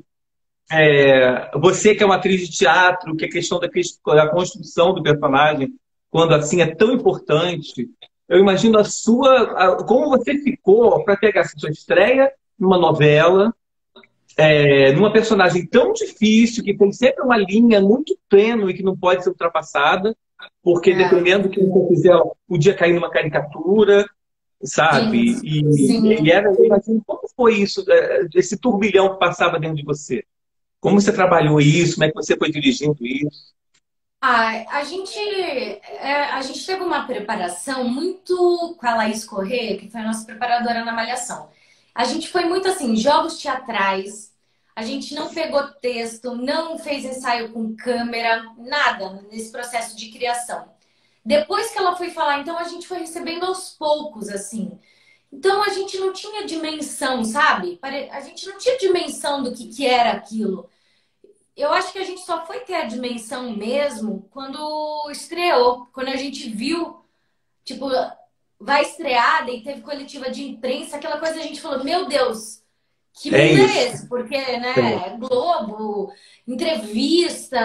é, você que é uma atriz de teatro, que a questão da, ques- da construção do personagem, quando assim é tão importante, eu imagino a sua, a- como você ficou para pegar assim, sua estreia numa novela, é, numa personagem tão difícil, que tem sempre uma linha muito tênue que não pode ser ultrapassada, porque É, dependendo do que você fizer, podia cair numa caricatura, sim, sabe? E, e sim. era, eu imagino, como foi isso, é, esse turbilhão que passava dentro de você? Como você trabalhou isso? Como é que você foi dirigindo isso? Ah, a gente, é, a gente teve uma preparação muito com a Laís Corrêa, que foi a nossa preparadora na Malhação. A gente foi muito assim, jogos teatrais, a gente não pegou texto, não fez ensaio com câmera, nada nesse processo de criação. Depois que ela foi falar, então a gente foi recebendo aos poucos, assim. Então a gente não tinha dimensão, sabe? Pare- A gente não tinha dimensão do que, que era aquilo. Eu acho que a gente só foi ter a dimensão mesmo quando estreou, quando a gente viu, tipo, vai estrear, daí teve coletiva de imprensa, aquela coisa a gente falou, meu Deus, que É mundo é isso. esse? Porque, É. né, Globo, entrevista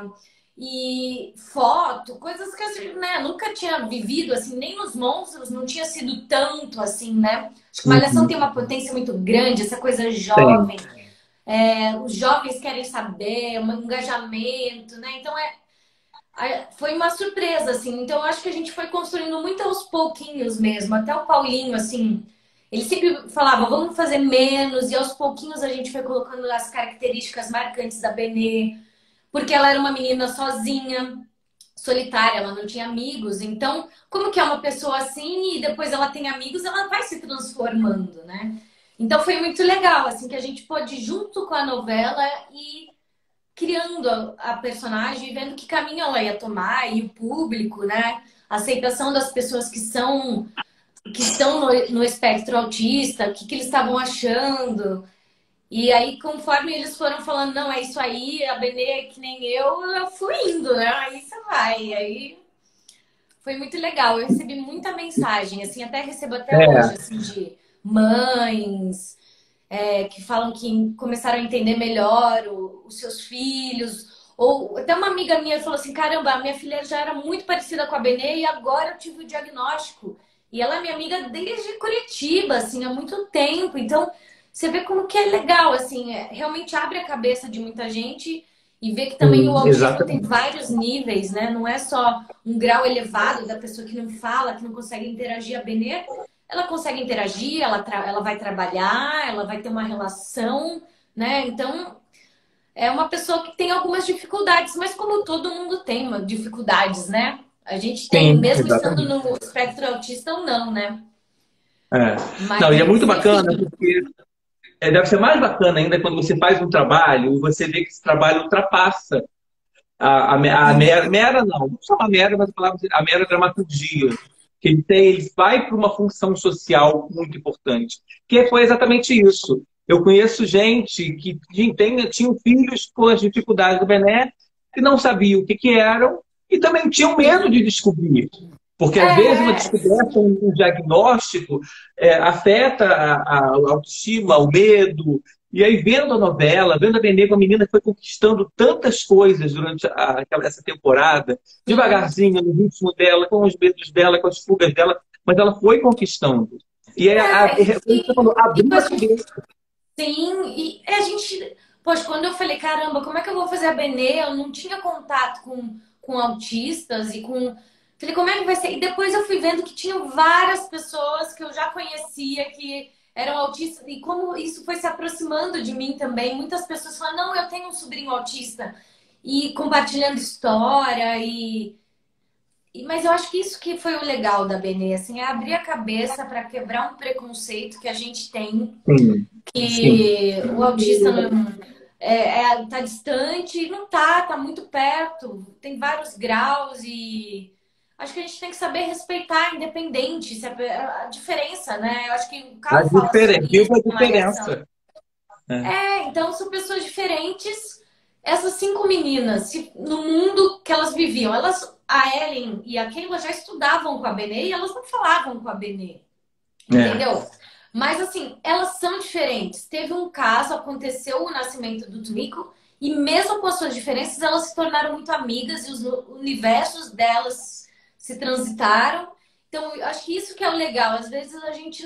e foto, coisas que eu, né, nunca tinha vivido, assim, nem nos Monstros não tinha sido tanto assim, né? Acho que Malhação tem Uhum. uma potência muito grande, essa coisa Tem. jovem. É, os jovens querem saber, um engajamento, né? Então é, é- foi uma surpresa, assim. Então eu acho que a gente foi construindo muito aos pouquinhos mesmo. Até o Paulinho, assim, ele sempre falava, vamos fazer menos, e aos pouquinhos a gente foi colocando as características marcantes da Benê, porque ela era uma menina sozinha, solitária, ela não tinha amigos. Então, como que é uma pessoa assim e depois ela tem amigos, ela vai se transformando, né? Então foi muito legal, assim, que a gente pôde, junto com a novela, ir criando a, a personagem e vendo que caminho ela ia tomar e o público, né? A aceitação das pessoas que são que estão no, no espectro autista, o que, que eles estavam achando. E aí, conforme eles foram falando, não, é isso aí, a Benê é que nem eu, eu fui indo, né? Aí você vai, aí foi muito legal. Eu recebi muita mensagem, assim, até recebo até hoje, É, assim, de mães é, que falam que começaram a entender melhor o- os seus filhos. Ou até uma amiga minha falou assim: caramba, a minha filha já era muito parecida com a Benê e agora eu tive o diagnóstico. E ela é minha amiga desde Curitiba, assim, há muito tempo. Então, você vê como que é legal, assim, é, realmente abre a cabeça de muita gente e vê que também o sim, autismo tem exatamente. vários níveis, né? Não é só um grau elevado da pessoa que não fala, que não consegue interagir. A Benê, ela consegue interagir, ela, tra- ela vai trabalhar, ela vai ter uma relação, né? Então, é uma pessoa que tem algumas dificuldades, mas como todo mundo tem uma- dificuldades, né? A gente tem, Sim, mesmo estando exatamente. no espectro autista ou não, né? É. Não, e é muito Mas, bacana enfim, porque é, deve ser mais bacana ainda quando você faz um trabalho e você vê que esse trabalho ultrapassa a, a, me- a mera, mera não, não só a mera, mas a palavra, a mera dramaturgia. Que ele tem, ele vai para uma função social muito importante, que foi exatamente isso. Eu conheço gente que tinha, tinham filhos com as dificuldades do Bené, que não sabiam o que, que eram e também tinham medo de descobrir. Porque, às vezes, uma é, descoberta, um um diagnóstico, é, afeta a, a autoestima, o medo, e aí, vendo a novela, vendo a Benê, uma menina que foi conquistando tantas coisas durante a, aquela- essa temporada, sim, devagarzinho, no ritmo dela, com os medos dela, com as fugas dela, mas ela foi conquistando. E é, a, é, é, como você e, falou, e abriu a a gente, cabeça. sim, e a gente, poxa, quando eu falei, caramba, como é que eu vou fazer a Benê? Eu não tinha contato com, com autistas e com. Falei, como é que vai ser? E depois eu fui vendo que tinham várias pessoas que eu já conhecia que eram autistas, e como isso foi se aproximando de mim também. Muitas pessoas falam, não, eu tenho um sobrinho autista, e compartilhando história e. E- Mas eu acho que isso que foi o legal da Benê, assim, é abrir a cabeça para quebrar um preconceito que a gente tem, Sim, sim. que o autista não é, é, tá distante, não tá, tá muito perto, tem vários graus e acho que a gente tem que saber respeitar, independente, se a, a diferença, né? Eu acho que o A Carlos fala diferença, sobre viu isso a na Malhação. diferença. É, É, então são pessoas diferentes. Essas cinco meninas, se- no mundo que elas viviam, elas, a Ellen e a Kayla já estudavam com a Benê e elas não falavam com a Benê. é, Entendeu? Mas assim, elas são diferentes. Teve um caso, aconteceu o nascimento do Tunico, e mesmo com as suas diferenças, elas se tornaram muito amigas e os universos delas se transitaram. Então, eu acho que isso que é o legal. Às vezes a gente,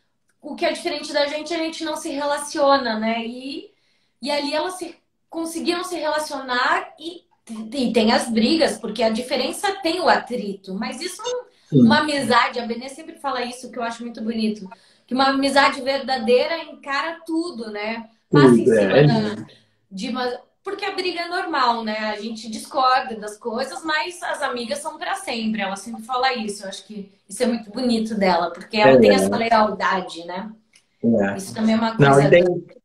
o que é diferente da gente, a gente não se relaciona, né? E, e ali elas se, conseguiram se relacionar e, e tem as brigas, porque a diferença tem o atrito, mas isso uma sim. amizade, a Benê sempre fala isso, que eu acho muito bonito. Que uma amizade verdadeira encara tudo, né? Passa em Tudo, cima é. da, de uma. Porque a briga é normal, né? A gente discorda das coisas, mas as amigas são para sempre. Ela sempre fala isso. Eu acho que isso é muito bonito dela, porque É, ela tem essa lealdade, né? é. Isso também é uma Não, e coisa. tem,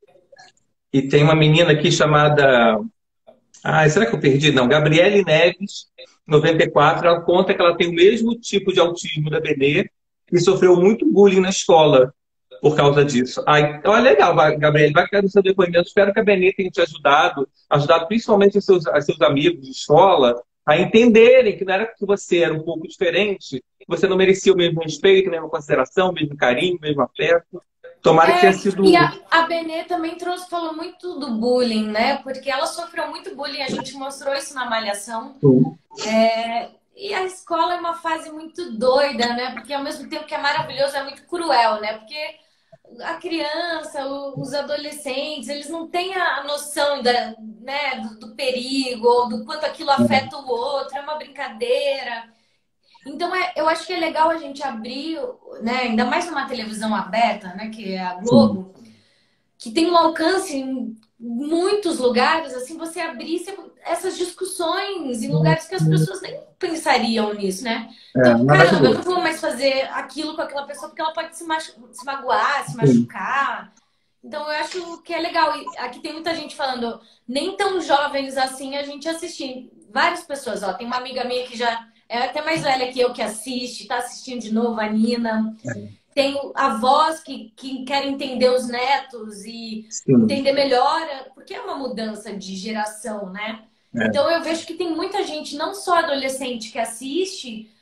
e tem uma menina aqui chamada. Ah, será que eu perdi? Não, Gabriele Neves, noventa e quatro, ela conta que ela tem o mesmo tipo de autismo da Benê e sofreu muito bullying na escola por causa disso. Ah, então é legal, vai, Gabriele, vai ficar no seu depoimento. Espero que a Benê tenha te ajudado, ajudado principalmente os seus, os seus amigos de escola a entenderem que não era que você era um pouco diferente, que você não merecia o mesmo respeito, a mesma consideração, o mesmo carinho, o mesmo afeto. Tomara que tenha É, e sido. a, a Benê também trouxe, falou muito do bullying, né? Porque ela sofreu muito bullying, a gente mostrou isso na Malhação. É, e a escola é uma fase muito doida, né? Porque ao mesmo tempo que é maravilhoso, é muito cruel, né? Porque a criança, o- os adolescentes, eles não têm a noção da, né, do, do perigo ou do quanto aquilo afeta o outro, é uma brincadeira. Então, é, eu acho que é legal a gente abrir, né, ainda mais numa televisão aberta, né, que é a Sim. Globo, que tem um alcance em muitos lugares, assim, você abrisse essas discussões em lugares que as pessoas nem pensariam nisso, né? É, Então, caramba, eu não maravilhoso. vou mais fazer aquilo com aquela pessoa porque ela pode se, machu se magoar, se Sim. machucar. Então, eu acho que é legal. E aqui tem muita gente falando, nem tão jovens assim a gente assistir. Várias pessoas, ó, tem uma amiga minha que já é até mais velha que eu que assiste, tá assistindo de novo, a Nina. Tem avós que, que querem entender os netos e Sim. entender melhor, porque é uma mudança de geração, né? É. Então eu vejo que tem muita gente, não só adolescente que assiste,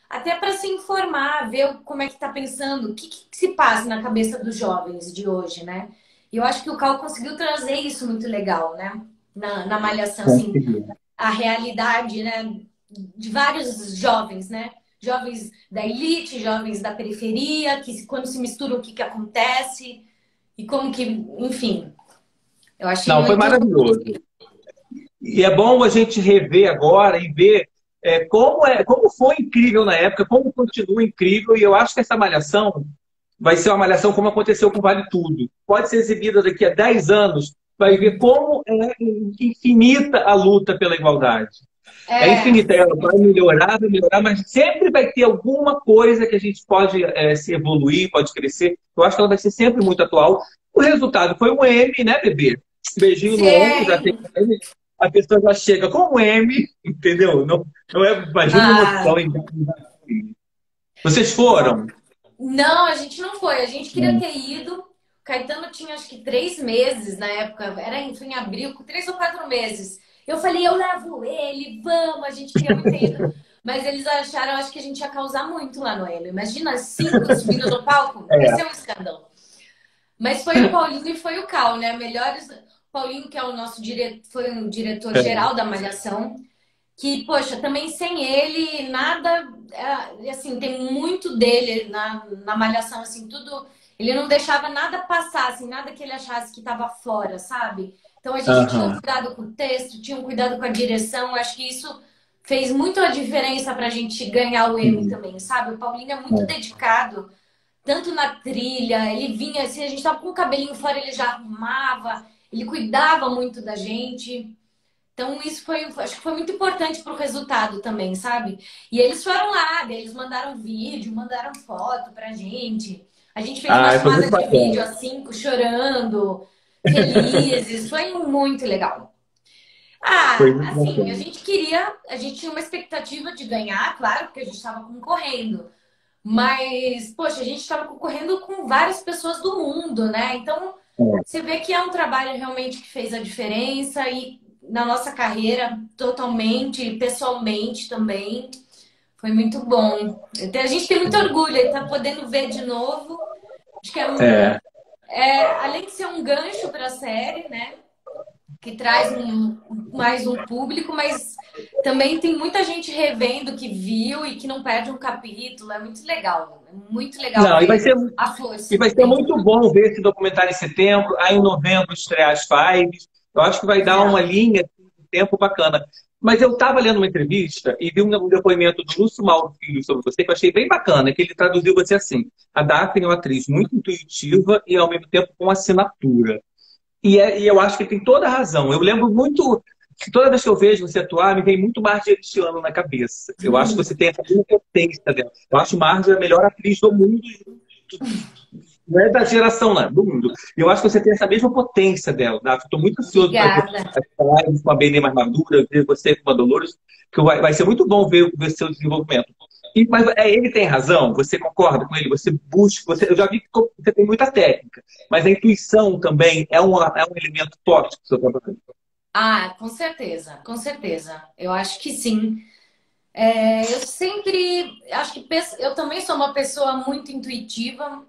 até para se informar, ver como é que está pensando, o que, que se passa na cabeça dos jovens de hoje, né? E eu acho que o Cal conseguiu trazer isso muito legal, né? Na, na Malhação, assim, a realidade, né? De vários jovens, né? Jovens da elite, jovens da periferia, que quando se misturam, o que que acontece e como que, enfim, eu achei Não, foi muito. maravilhoso. E é bom a gente rever agora e ver é, como, é, como foi incrível na época, como continua incrível, e eu acho que essa malhação vai ser uma malhação como aconteceu com Vale Tudo. Pode ser exibida daqui a dez anos, vai ver como é infinita a luta pela igualdade. É É, infinita, ela vai melhorar, vai melhorar, mas sempre vai ter alguma coisa que a gente pode é, se evoluir, pode crescer. Eu acho que ela vai ser sempre muito atual. O resultado foi um M, né, bebê? Beijinho no ombro, já tem sim. M. A pessoa já chega com um M, entendeu? Não, não é, imagina a emoção. Ah, Vocês foram? não, a gente não foi. A gente queria ter ido. O Caetano tinha acho que três meses na época. Era em, foi em abril, com três ou quatro meses. Eu falei, eu levo ele, vamos. A gente queria muito ter ido. Mas eles acharam, acho que a gente ia causar muito lá no M. Imagina cinco subindo no palco. Ia ser É. um escândalo. Mas foi o Paulinho e foi o Cal, né? Melhores. Paulinho, que é o nosso dire... foi o É. diretor-geral da Malhação. Que, poxa, também sem ele, nada, é, assim, tem muito dele na, na Malhação, assim, tudo, ele não deixava nada passar, assim, nada que ele achasse que estava fora, sabe? Então a gente tinha um Aham. cuidado com o texto, tinha um cuidado com a direção, eu acho que isso fez muito a diferença pra gente ganhar o Emmy Sim. também, sabe? O Paulinho é muito É. dedicado, tanto na trilha, ele vinha, assim, a gente tava com o cabelinho fora, ele já arrumava, ele cuidava muito da gente. Então, isso foi, acho que foi muito importante para o resultado também, sabe? E eles foram lá, daí eles mandaram vídeo, mandaram foto pra gente. A gente fez uma Ah, foi muito chamada de vídeo bacana. assim, chorando, felizes. Foi muito legal. Foi Ah, muito assim, a bacana. gente queria, a gente tinha uma expectativa de ganhar, claro, porque a gente estava concorrendo. Mas, poxa, a gente estava concorrendo com várias pessoas do mundo, né? Então, você vê que é um trabalho realmente que fez a diferença e na nossa carreira, totalmente, pessoalmente também, foi muito bom. Então, a gente tem muito orgulho de estar podendo ver de novo. Acho que é, É. é, além de ser um gancho para a série, né? Que traz um, mais um público, mas também tem muita gente revendo que viu e que não perde um capítulo. É muito legal. É muito legal Não, e vai ver ser, a e força vai que ser tem. muito bom ver esse documentário em setembro, aí em novembro estrear as Fives. Eu acho que vai dar uma É. linha de tempo bacana. Mas eu estava lendo uma entrevista e vi um um depoimento do Lúcio Mauro Filho sobre você, que eu achei bem bacana, que ele traduziu você assim: a Daphne é uma atriz muito intuitiva e, ao mesmo tempo, com assinatura. E, é, e eu acho que ele tem toda a razão. Eu lembro muito, que toda vez que eu vejo você atuar, me vem muito Marjorie esse ano na cabeça. Eu acho que você tem essa potência dela. Eu acho Marjorie a melhor atriz do mundo, não é da geração, não, do mundo. E eu acho que você tem essa mesma potência dela. Tá? Estou muito ansioso para ver Obrigada. as lives com a Benê mais madura, ver você com a Dolores, que vai, vai ser muito bom ver o seu desenvolvimento. E, mas é, ele tem razão, você concorda com ele, você busca, você, eu já vi que você tem muita técnica, mas a intuição também é um, é um elemento forte do seu trabalho. Ah, com certeza, com certeza. Eu acho que sim. É, eu sempre acho que pes- eu também sou uma pessoa muito intuitiva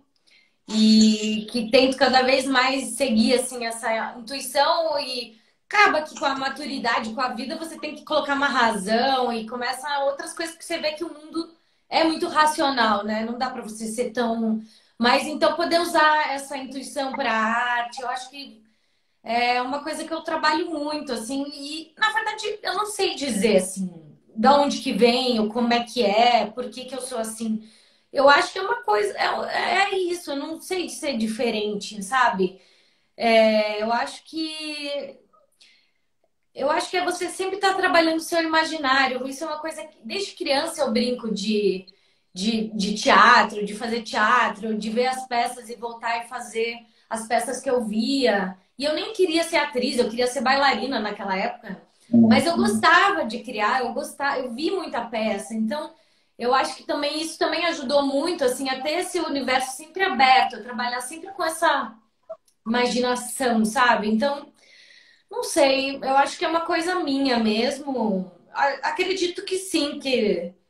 e que tento cada vez mais seguir assim essa intuição e acaba que com a maturidade, com a vida, você tem que colocar uma razão e começa outras coisas que você vê que o mundo é muito racional, né? Não dá para você ser tão, mas então poder usar essa intuição para a arte, eu acho que é uma coisa que eu trabalho muito, assim, e na verdade eu não sei dizer assim, da onde que vem, ou como é que é, por que que eu sou assim. Eu acho que é uma coisa, é, é isso, eu não sei ser diferente, sabe? É, eu acho que eu acho que é você sempre estar trabalhando o seu imaginário. Isso é uma coisa que desde criança eu brinco de, de, de teatro, de fazer teatro, de ver as peças e voltar e fazer as peças que eu via. E eu nem queria ser atriz, eu queria ser bailarina naquela época. Mas eu gostava de criar, eu gostava, eu vi muita peça. Então, eu acho que também isso também ajudou muito assim a ter esse universo sempre aberto, a trabalhar sempre com essa imaginação, sabe? Então, não sei, eu acho que é uma coisa minha mesmo. A- Acredito que sim, que,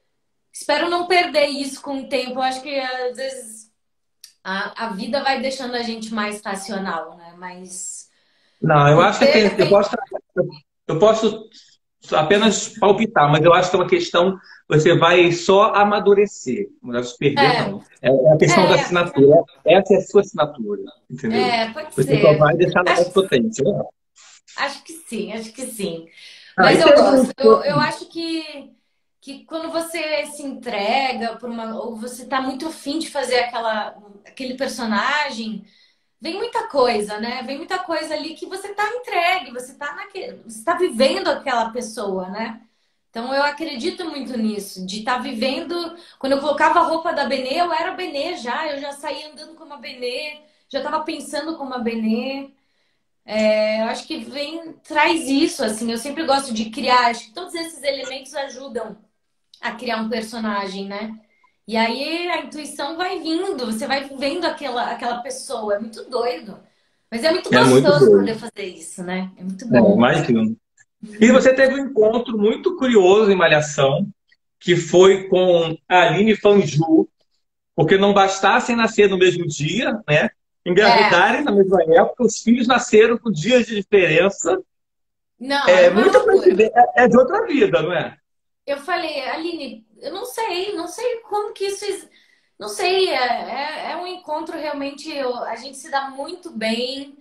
espero não perder isso com o tempo. Eu acho que às vezes a, a vida vai deixando a gente mais racional, né? Mas Não, eu acho que ter, tem, eu tem, posso, eu posso apenas palpitar, mas eu acho que é uma questão, você vai só amadurecer, não vai se perder, é, não. É, é a questão da é, assinatura. Essa é a sua assinatura, entendeu? é, pode Você só vai ser. deixar mais Acho, potente. Né? acho que sim, acho que sim. Ah, Mas e eu teve um. gosto. Eu, eu acho que, que quando você se entrega por uma, ou você tá muito afim de fazer aquela, aquele personagem, vem muita coisa, né? Vem muita coisa ali que você tá entregue, você tá naquele, você tá vivendo aquela pessoa, né? Então eu acredito muito nisso, de estar vivendo. Quando eu colocava a roupa da Benê, eu era Benê já, eu já saía andando como a Benê, já estava pensando como a Benê. É, eu acho que vem, traz isso, assim. Eu sempre gosto de criar, acho que todos esses elementos ajudam a criar um personagem, né? E aí a intuição vai vindo, você vai vendo aquela, aquela pessoa. É muito doido. Mas é muito É muito gostoso poder doido. fazer isso, né? É muito É, bom. imagino. E você teve um encontro muito curioso em Malhação, que foi com a Aline Fanju, porque não bastassem nascer no mesmo dia, né? É, Engravidarem na mesma época, os filhos nasceram com dias de diferença. não, é É uma muita loucura. coincidência, é é de outra vida, não é? Eu falei, Aline, eu não sei, não sei como que isso. is- Não sei, é, é, é um encontro realmente. eu- A gente se dá muito bem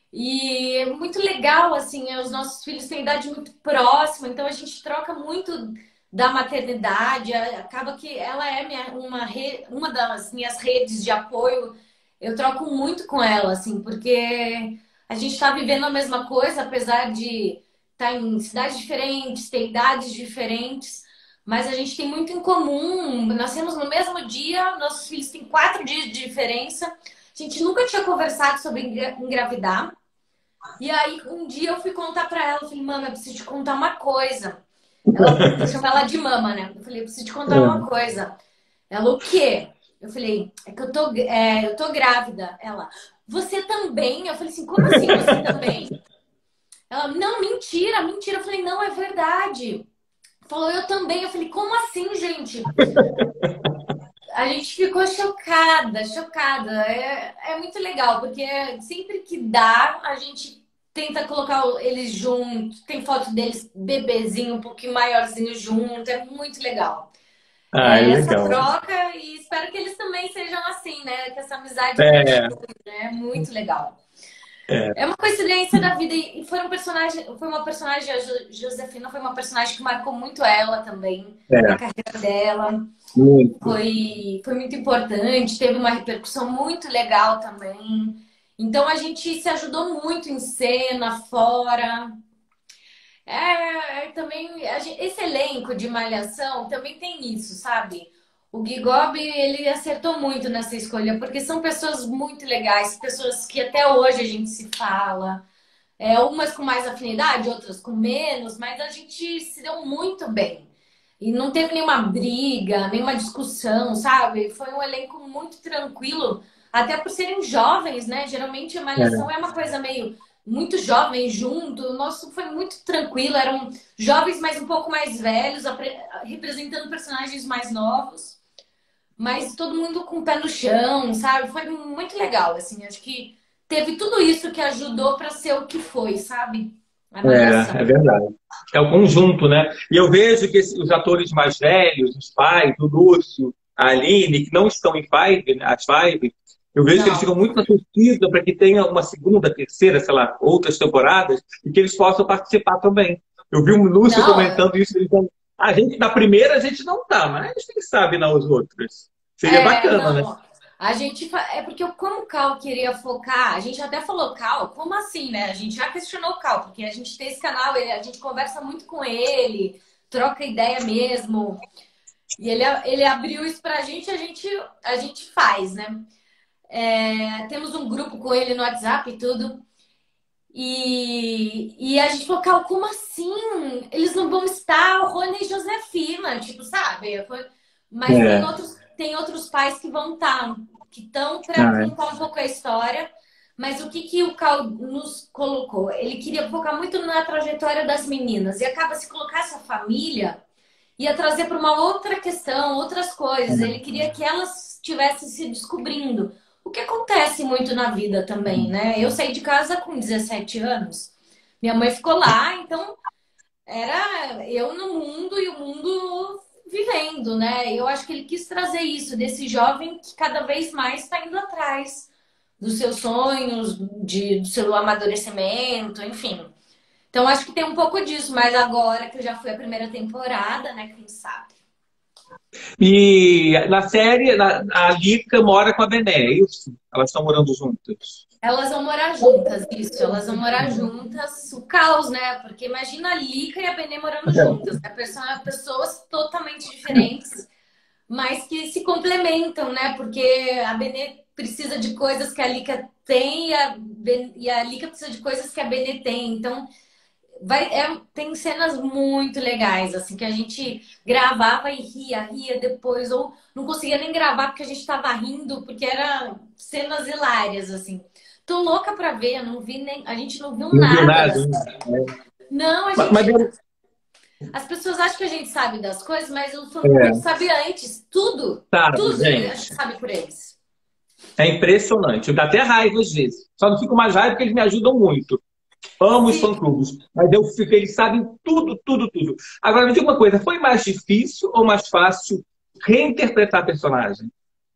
e é muito legal, assim. Os nossos filhos têm idade muito próxima, então a gente troca muito da maternidade. a- Acaba que ela é minha, uma, re- uma das minhas redes de apoio. Eu troco muito com ela, assim, porque a gente está vivendo a mesma coisa, apesar de estar em cidades diferentes, ter idades diferentes. Mas a gente tem muito em comum. Nascemos no mesmo dia, nossos filhos têm quatro dias de diferença. A gente nunca tinha conversado sobre engra- engravidar. E aí, um dia eu fui contar pra ela, eu falei, mama, eu preciso te contar uma coisa. Ela, eu chamo ela de mama, né? Eu falei, eu preciso te contar uma É. coisa. Ela, o quê? Eu falei, é que eu tô, é, eu tô grávida. Ela, você também? Eu falei assim, como assim você também? Ela, não, mentira, mentira. Eu falei, não, é verdade. Falou, eu também. Eu falei, como assim, gente? A gente ficou chocada, chocada. É, é muito legal, porque sempre que dá, a gente tenta colocar eles juntos. Tem foto deles bebezinho, um pouquinho maiorzinho junto. É muito legal. Ah, é É, essa legal. troca, e espero que eles também sejam assim, né? Que essa amizade É, continue, né? É muito legal. é, É uma coincidência da vida e foi um personagem, foi uma personagem, a Jo- Josefina foi uma personagem que marcou muito ela também, na é, carreira dela. muito. Foi, foi muito importante, teve uma repercussão muito legal também. Então a gente se ajudou muito em cena, fora. É, é também a gente- esse elenco de Malhação também tem isso, sabe? O Gui Gobi, ele acertou muito nessa escolha, porque são pessoas muito legais, pessoas que até hoje a gente se fala. É, umas com mais afinidade, outras com menos, mas a gente se deu muito bem. E não teve nenhuma briga, nenhuma discussão, sabe? Foi um elenco muito tranquilo, até por serem jovens, né? Geralmente a Malhação É. é uma coisa meio muito jovem junto. O nosso foi muito tranquilo, eram jovens, mas um pouco mais velhos, apre- representando personagens mais novos, mas todo mundo com o pé no chão, sabe? Foi muito legal, assim. Acho que teve tudo isso que ajudou para ser o que foi, sabe? A É, Malhação. é verdade. É o conjunto, né? E eu vejo que esse- os atores mais velhos, os pais, o Lúcio, a Aline, que não estão em Five, né, as Five, eu vejo que eles ficam Não. muito na torcida para que tenha uma segunda, terceira, sei lá, outras temporadas, e que eles possam participar também. Eu vi o Lúcio Não, comentando isso, ele dizendo, a gente, na primeira a gente não tá, mas quem sabe nas outras. Seria é, bacana, né? não. A gente fa- é porque eu- como o Cal queria focar, a gente até falou, Cal, como assim, né? A gente já questionou o Cal, porque a gente tem esse canal, ele- a gente conversa muito com ele, troca ideia mesmo. E ele, ele abriu isso pra gente, a gente, a gente faz, né? É, temos um grupo com ele no WhatsApp e tudo. E, e a gente falou, Cal, como assim? Eles não vão estar, o Rony e Josefina, tipo, sabe? Foi- Mas tem É. outros, tem outros pais que vão estar, que estão para Ah, contar um pouco a história. Mas o que, que o Cal nos colocou? Ele queria focar muito na trajetória das meninas. E acaba se colocar essa família. ia trazer para uma outra questão, outras coisas. Ele queria que elas estivessem se descobrindo. O que acontece muito na vida também, né? Eu saí de casa com dezessete anos. Minha mãe ficou lá, então era eu no mundo e o mundo vivendo, né? Eu acho que ele quis trazer isso desse jovem que cada vez mais está indo atrás dos seus sonhos, de, do seu amadurecimento, enfim. Então acho que tem um pouco disso, mas agora que eu já fui a primeira temporada, né? Quem sabe? E na série, na- a Lika mora com a Bené, é isso? Elas estão morando juntas. Elas vão morar juntas, isso, elas vão morar juntas. O caos, né? Porque imagina a Lica e a Benê morando juntas, né? São pessoas totalmente diferentes, mas que se complementam, né? Porque a Benê precisa de coisas que a Lica tem e a, Ben- e a Lica precisa de coisas que a Benê tem. Então, vai, é- tem cenas muito legais, assim, que a gente gravava e ria, ria depois, ou não conseguia nem gravar porque a gente tava rindo, porque eram cenas hilárias, assim. Tô louca pra ver, eu não vi nem, a gente não viu Não viu nada nada? das. Não, a Mas, mas gente. As pessoas acham que a gente sabe das coisas, mas o fã muito é, sabe antes. Tudo, sabe, tudo a gente gente? sabe por eles. É impressionante. Dá até raiva às vezes. Só não fico mais raiva porque eles me ajudam muito. Amo os Sim. fã-clubes. Mas eu fico, eles sabem tudo, tudo, tudo. Agora, me diga uma coisa: foi mais difícil ou mais fácil reinterpretar a personagem?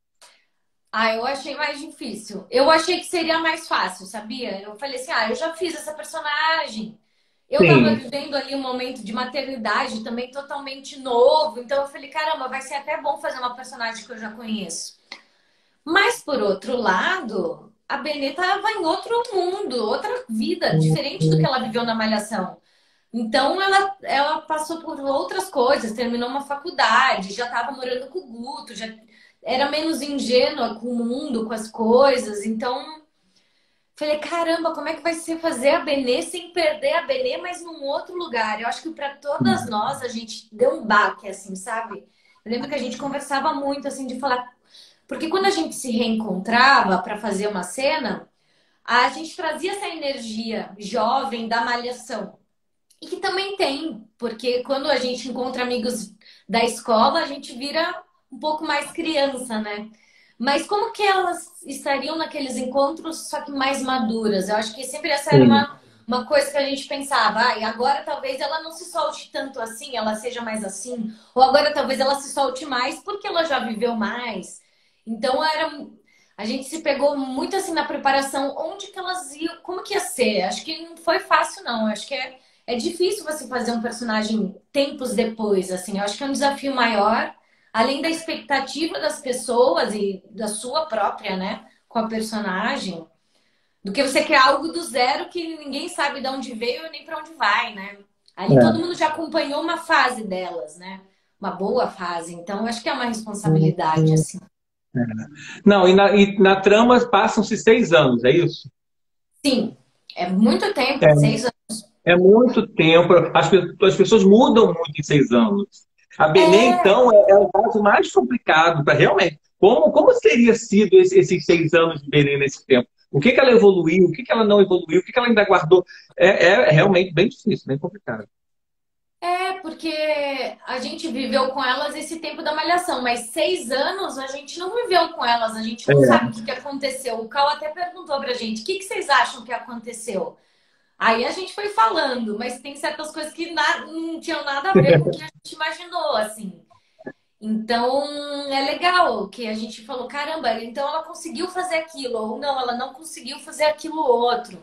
Ah, eu achei mais difícil. Eu achei que seria mais fácil, sabia? Eu falei assim, ah, eu já fiz essa personagem. Eu tava Sim. vivendo ali um momento de maternidade também totalmente novo. Então eu falei, caramba, vai ser até bom fazer uma personagem que eu já conheço. Mas por outro lado, a Benê tava em outro mundo, outra vida, diferente do que ela viveu na Malhação. Então ela, ela passou por outras coisas, terminou uma faculdade, já estava morando com o Guto, já era menos ingênua com o mundo, com as coisas. Então, falei, caramba, como é que vai ser fazer a Benê sem perder a Benê, mas num outro lugar? Eu acho que para todas nós a gente deu um baque, assim, sabe? Eu lembro que a gente conversava muito, assim, de falar. Porque quando a gente se reencontrava para fazer uma cena, a gente trazia essa energia jovem da malhação. E que também tem, porque quando a gente encontra amigos da escola, a gente vira um pouco mais criança, né? Mas como que elas estariam naqueles encontros, só que mais maduras? Eu acho que sempre essa era Sim. uma, uma coisa que a gente pensava, ah, e agora talvez ela não se solte tanto assim, ela seja mais assim, ou agora talvez ela se solte mais porque ela já viveu mais. Então era. A gente se pegou muito assim na preparação, onde que elas iam, como que ia ser? Acho que não foi fácil, não. Acho que é é difícil você fazer um personagem tempos depois, assim. Eu acho que é um desafio maior, além da expectativa das pessoas e da sua própria, né, com a personagem, do que você criar algo do zero que ninguém sabe de onde veio nem para onde vai, né? Ali todo É. mundo já acompanhou uma fase delas, né? Uma boa fase. Então, eu acho que é uma responsabilidade, assim. Não, e na, e na trama passam-se seis anos, é isso? Sim, é muito tempo, É, seis anos. é muito tempo. As, pe- as pessoas mudam muito em seis anos. A Benê, É, então, é, é o caso mais complicado para realmente. Como, como teria sido esse- esses seis anos de Benê nesse tempo? O que, que ela evoluiu? O que, que ela não evoluiu? O que, que ela ainda guardou? É, é realmente bem difícil, bem complicado. É, porque a gente viveu com elas esse tempo da malhação, mas seis anos a gente não viveu com elas, a gente não sabe o É, que que aconteceu. O Cal até perguntou pra gente, o que que vocês acham que aconteceu? Aí a gente foi falando, mas tem certas coisas que na- não tinham nada a ver com o que a gente imaginou, assim. Então é legal que a gente falou, caramba, então ela conseguiu fazer aquilo, ou não, ela não conseguiu fazer aquilo outro.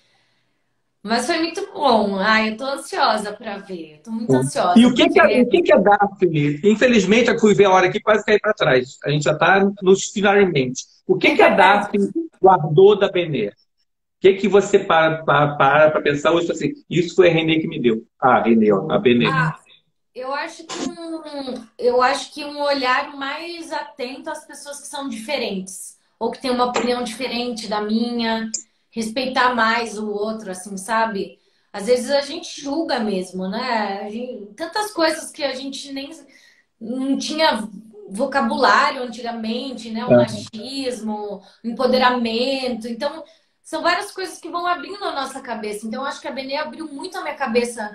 Mas foi muito bom. Ai, eu tô ansiosa pra ver. Eu tô muito e o ansiosa, que, que, a, porque o que, que a Daphne, infelizmente, eu fui ver a hora aqui quase cair para trás. A gente já está nos finalmente. O que, é que a verdade. Daphne guardou da Benê? O que, que você para para para para pensar hoje assim? Isso foi a Renê que me deu. Ah, Renê, ó, a Benê. Ah, eu acho que um, eu acho que um olhar mais atento às pessoas que são diferentes, ou que têm uma opinião diferente da minha, respeitar mais o outro, assim, sabe? Às vezes a gente julga mesmo, né? A gente- tantas coisas que a gente nem não tinha vocabulário antigamente, né? O machismo, o empoderamento. Então, são várias coisas que vão abrindo a nossa cabeça. Então, eu acho que a Benê abriu muito a minha cabeça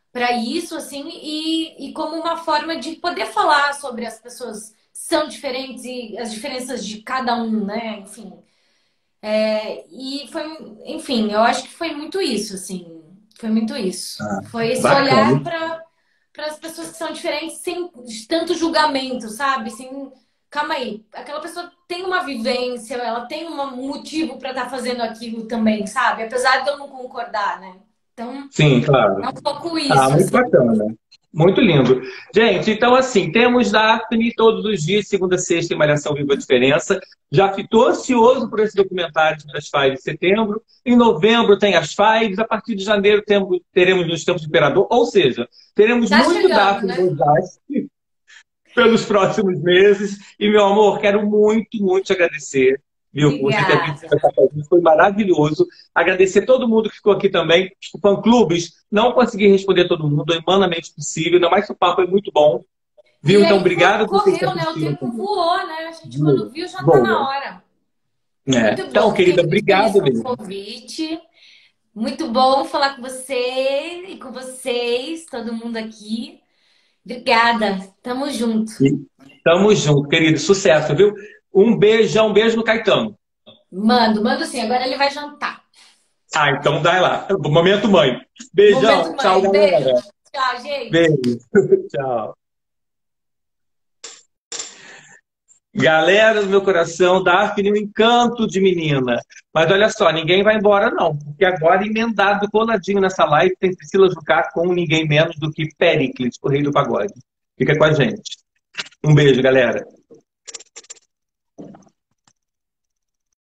para isso, assim, e, e como uma forma de poder falar sobre as pessoas que são diferentes e as diferenças de cada um, né? Enfim. É, e foi, enfim, eu acho que foi muito isso, assim. Foi muito isso. Ah, Foi esse bacana. olhar para para as pessoas que são diferentes sem tanto julgamento, sabe? Sem, calma aí, aquela pessoa tem uma vivência, ela tem um motivo para estar fazendo aquilo também, sabe? Apesar de eu não concordar, né? Então, Sim, é claro. um pouco Ah, isso, muito assim. bacana. Muito lindo. Gente, então assim, temos Daphne todos os dias, segunda a sexta, em Malhação Viva a Diferença. Já estou ansioso por esse documentário das Fives de setembro. Em novembro tem as Fives. A partir de janeiro temos, teremos Nos Tempos do Imperador. Ou seja, teremos Tá muito chegando, Daphne né? Rosas pelos próximos meses. E, meu amor, quero muito, muito te agradecer, viu, por você ter vindo Obrigada. conversar com a gente. Foi maravilhoso. Agradecer todo mundo que ficou aqui também. Os fã-clubes, não consegui responder todo mundo, o humanamente possível, ainda mais que o papo é muito bom. Viu? E Então, aí vo- obrigado por vocês que correu, né? O assistiram tempo também. voou, né? A gente, Viu? quando viu, já tá na Boa. hora. É. Muito Então, bom. Fiquei querida, muito feliz obrigado com o mesmo. convite. Muito bom falar com você e com vocês, todo mundo aqui. Obrigada. Tamo junto. E tamo junto, querido. Sucesso, viu? Um beijão, um beijo no Caetano. Mando, mando sim. Agora ele vai jantar. Ah, então vai lá. Momento mãe. Beijão. Momento Tchau, mãe. Beijo. galera. Tchau, gente. Beijo. Tchau. Galera do meu coração, Daphne, um encanto de menina. Mas olha só, ninguém vai embora não, porque agora emendado, coladinho nessa live, tem Priscila Jucá com ninguém menos do que Péricles, o rei do pagode. Fica com a gente. Um beijo, galera.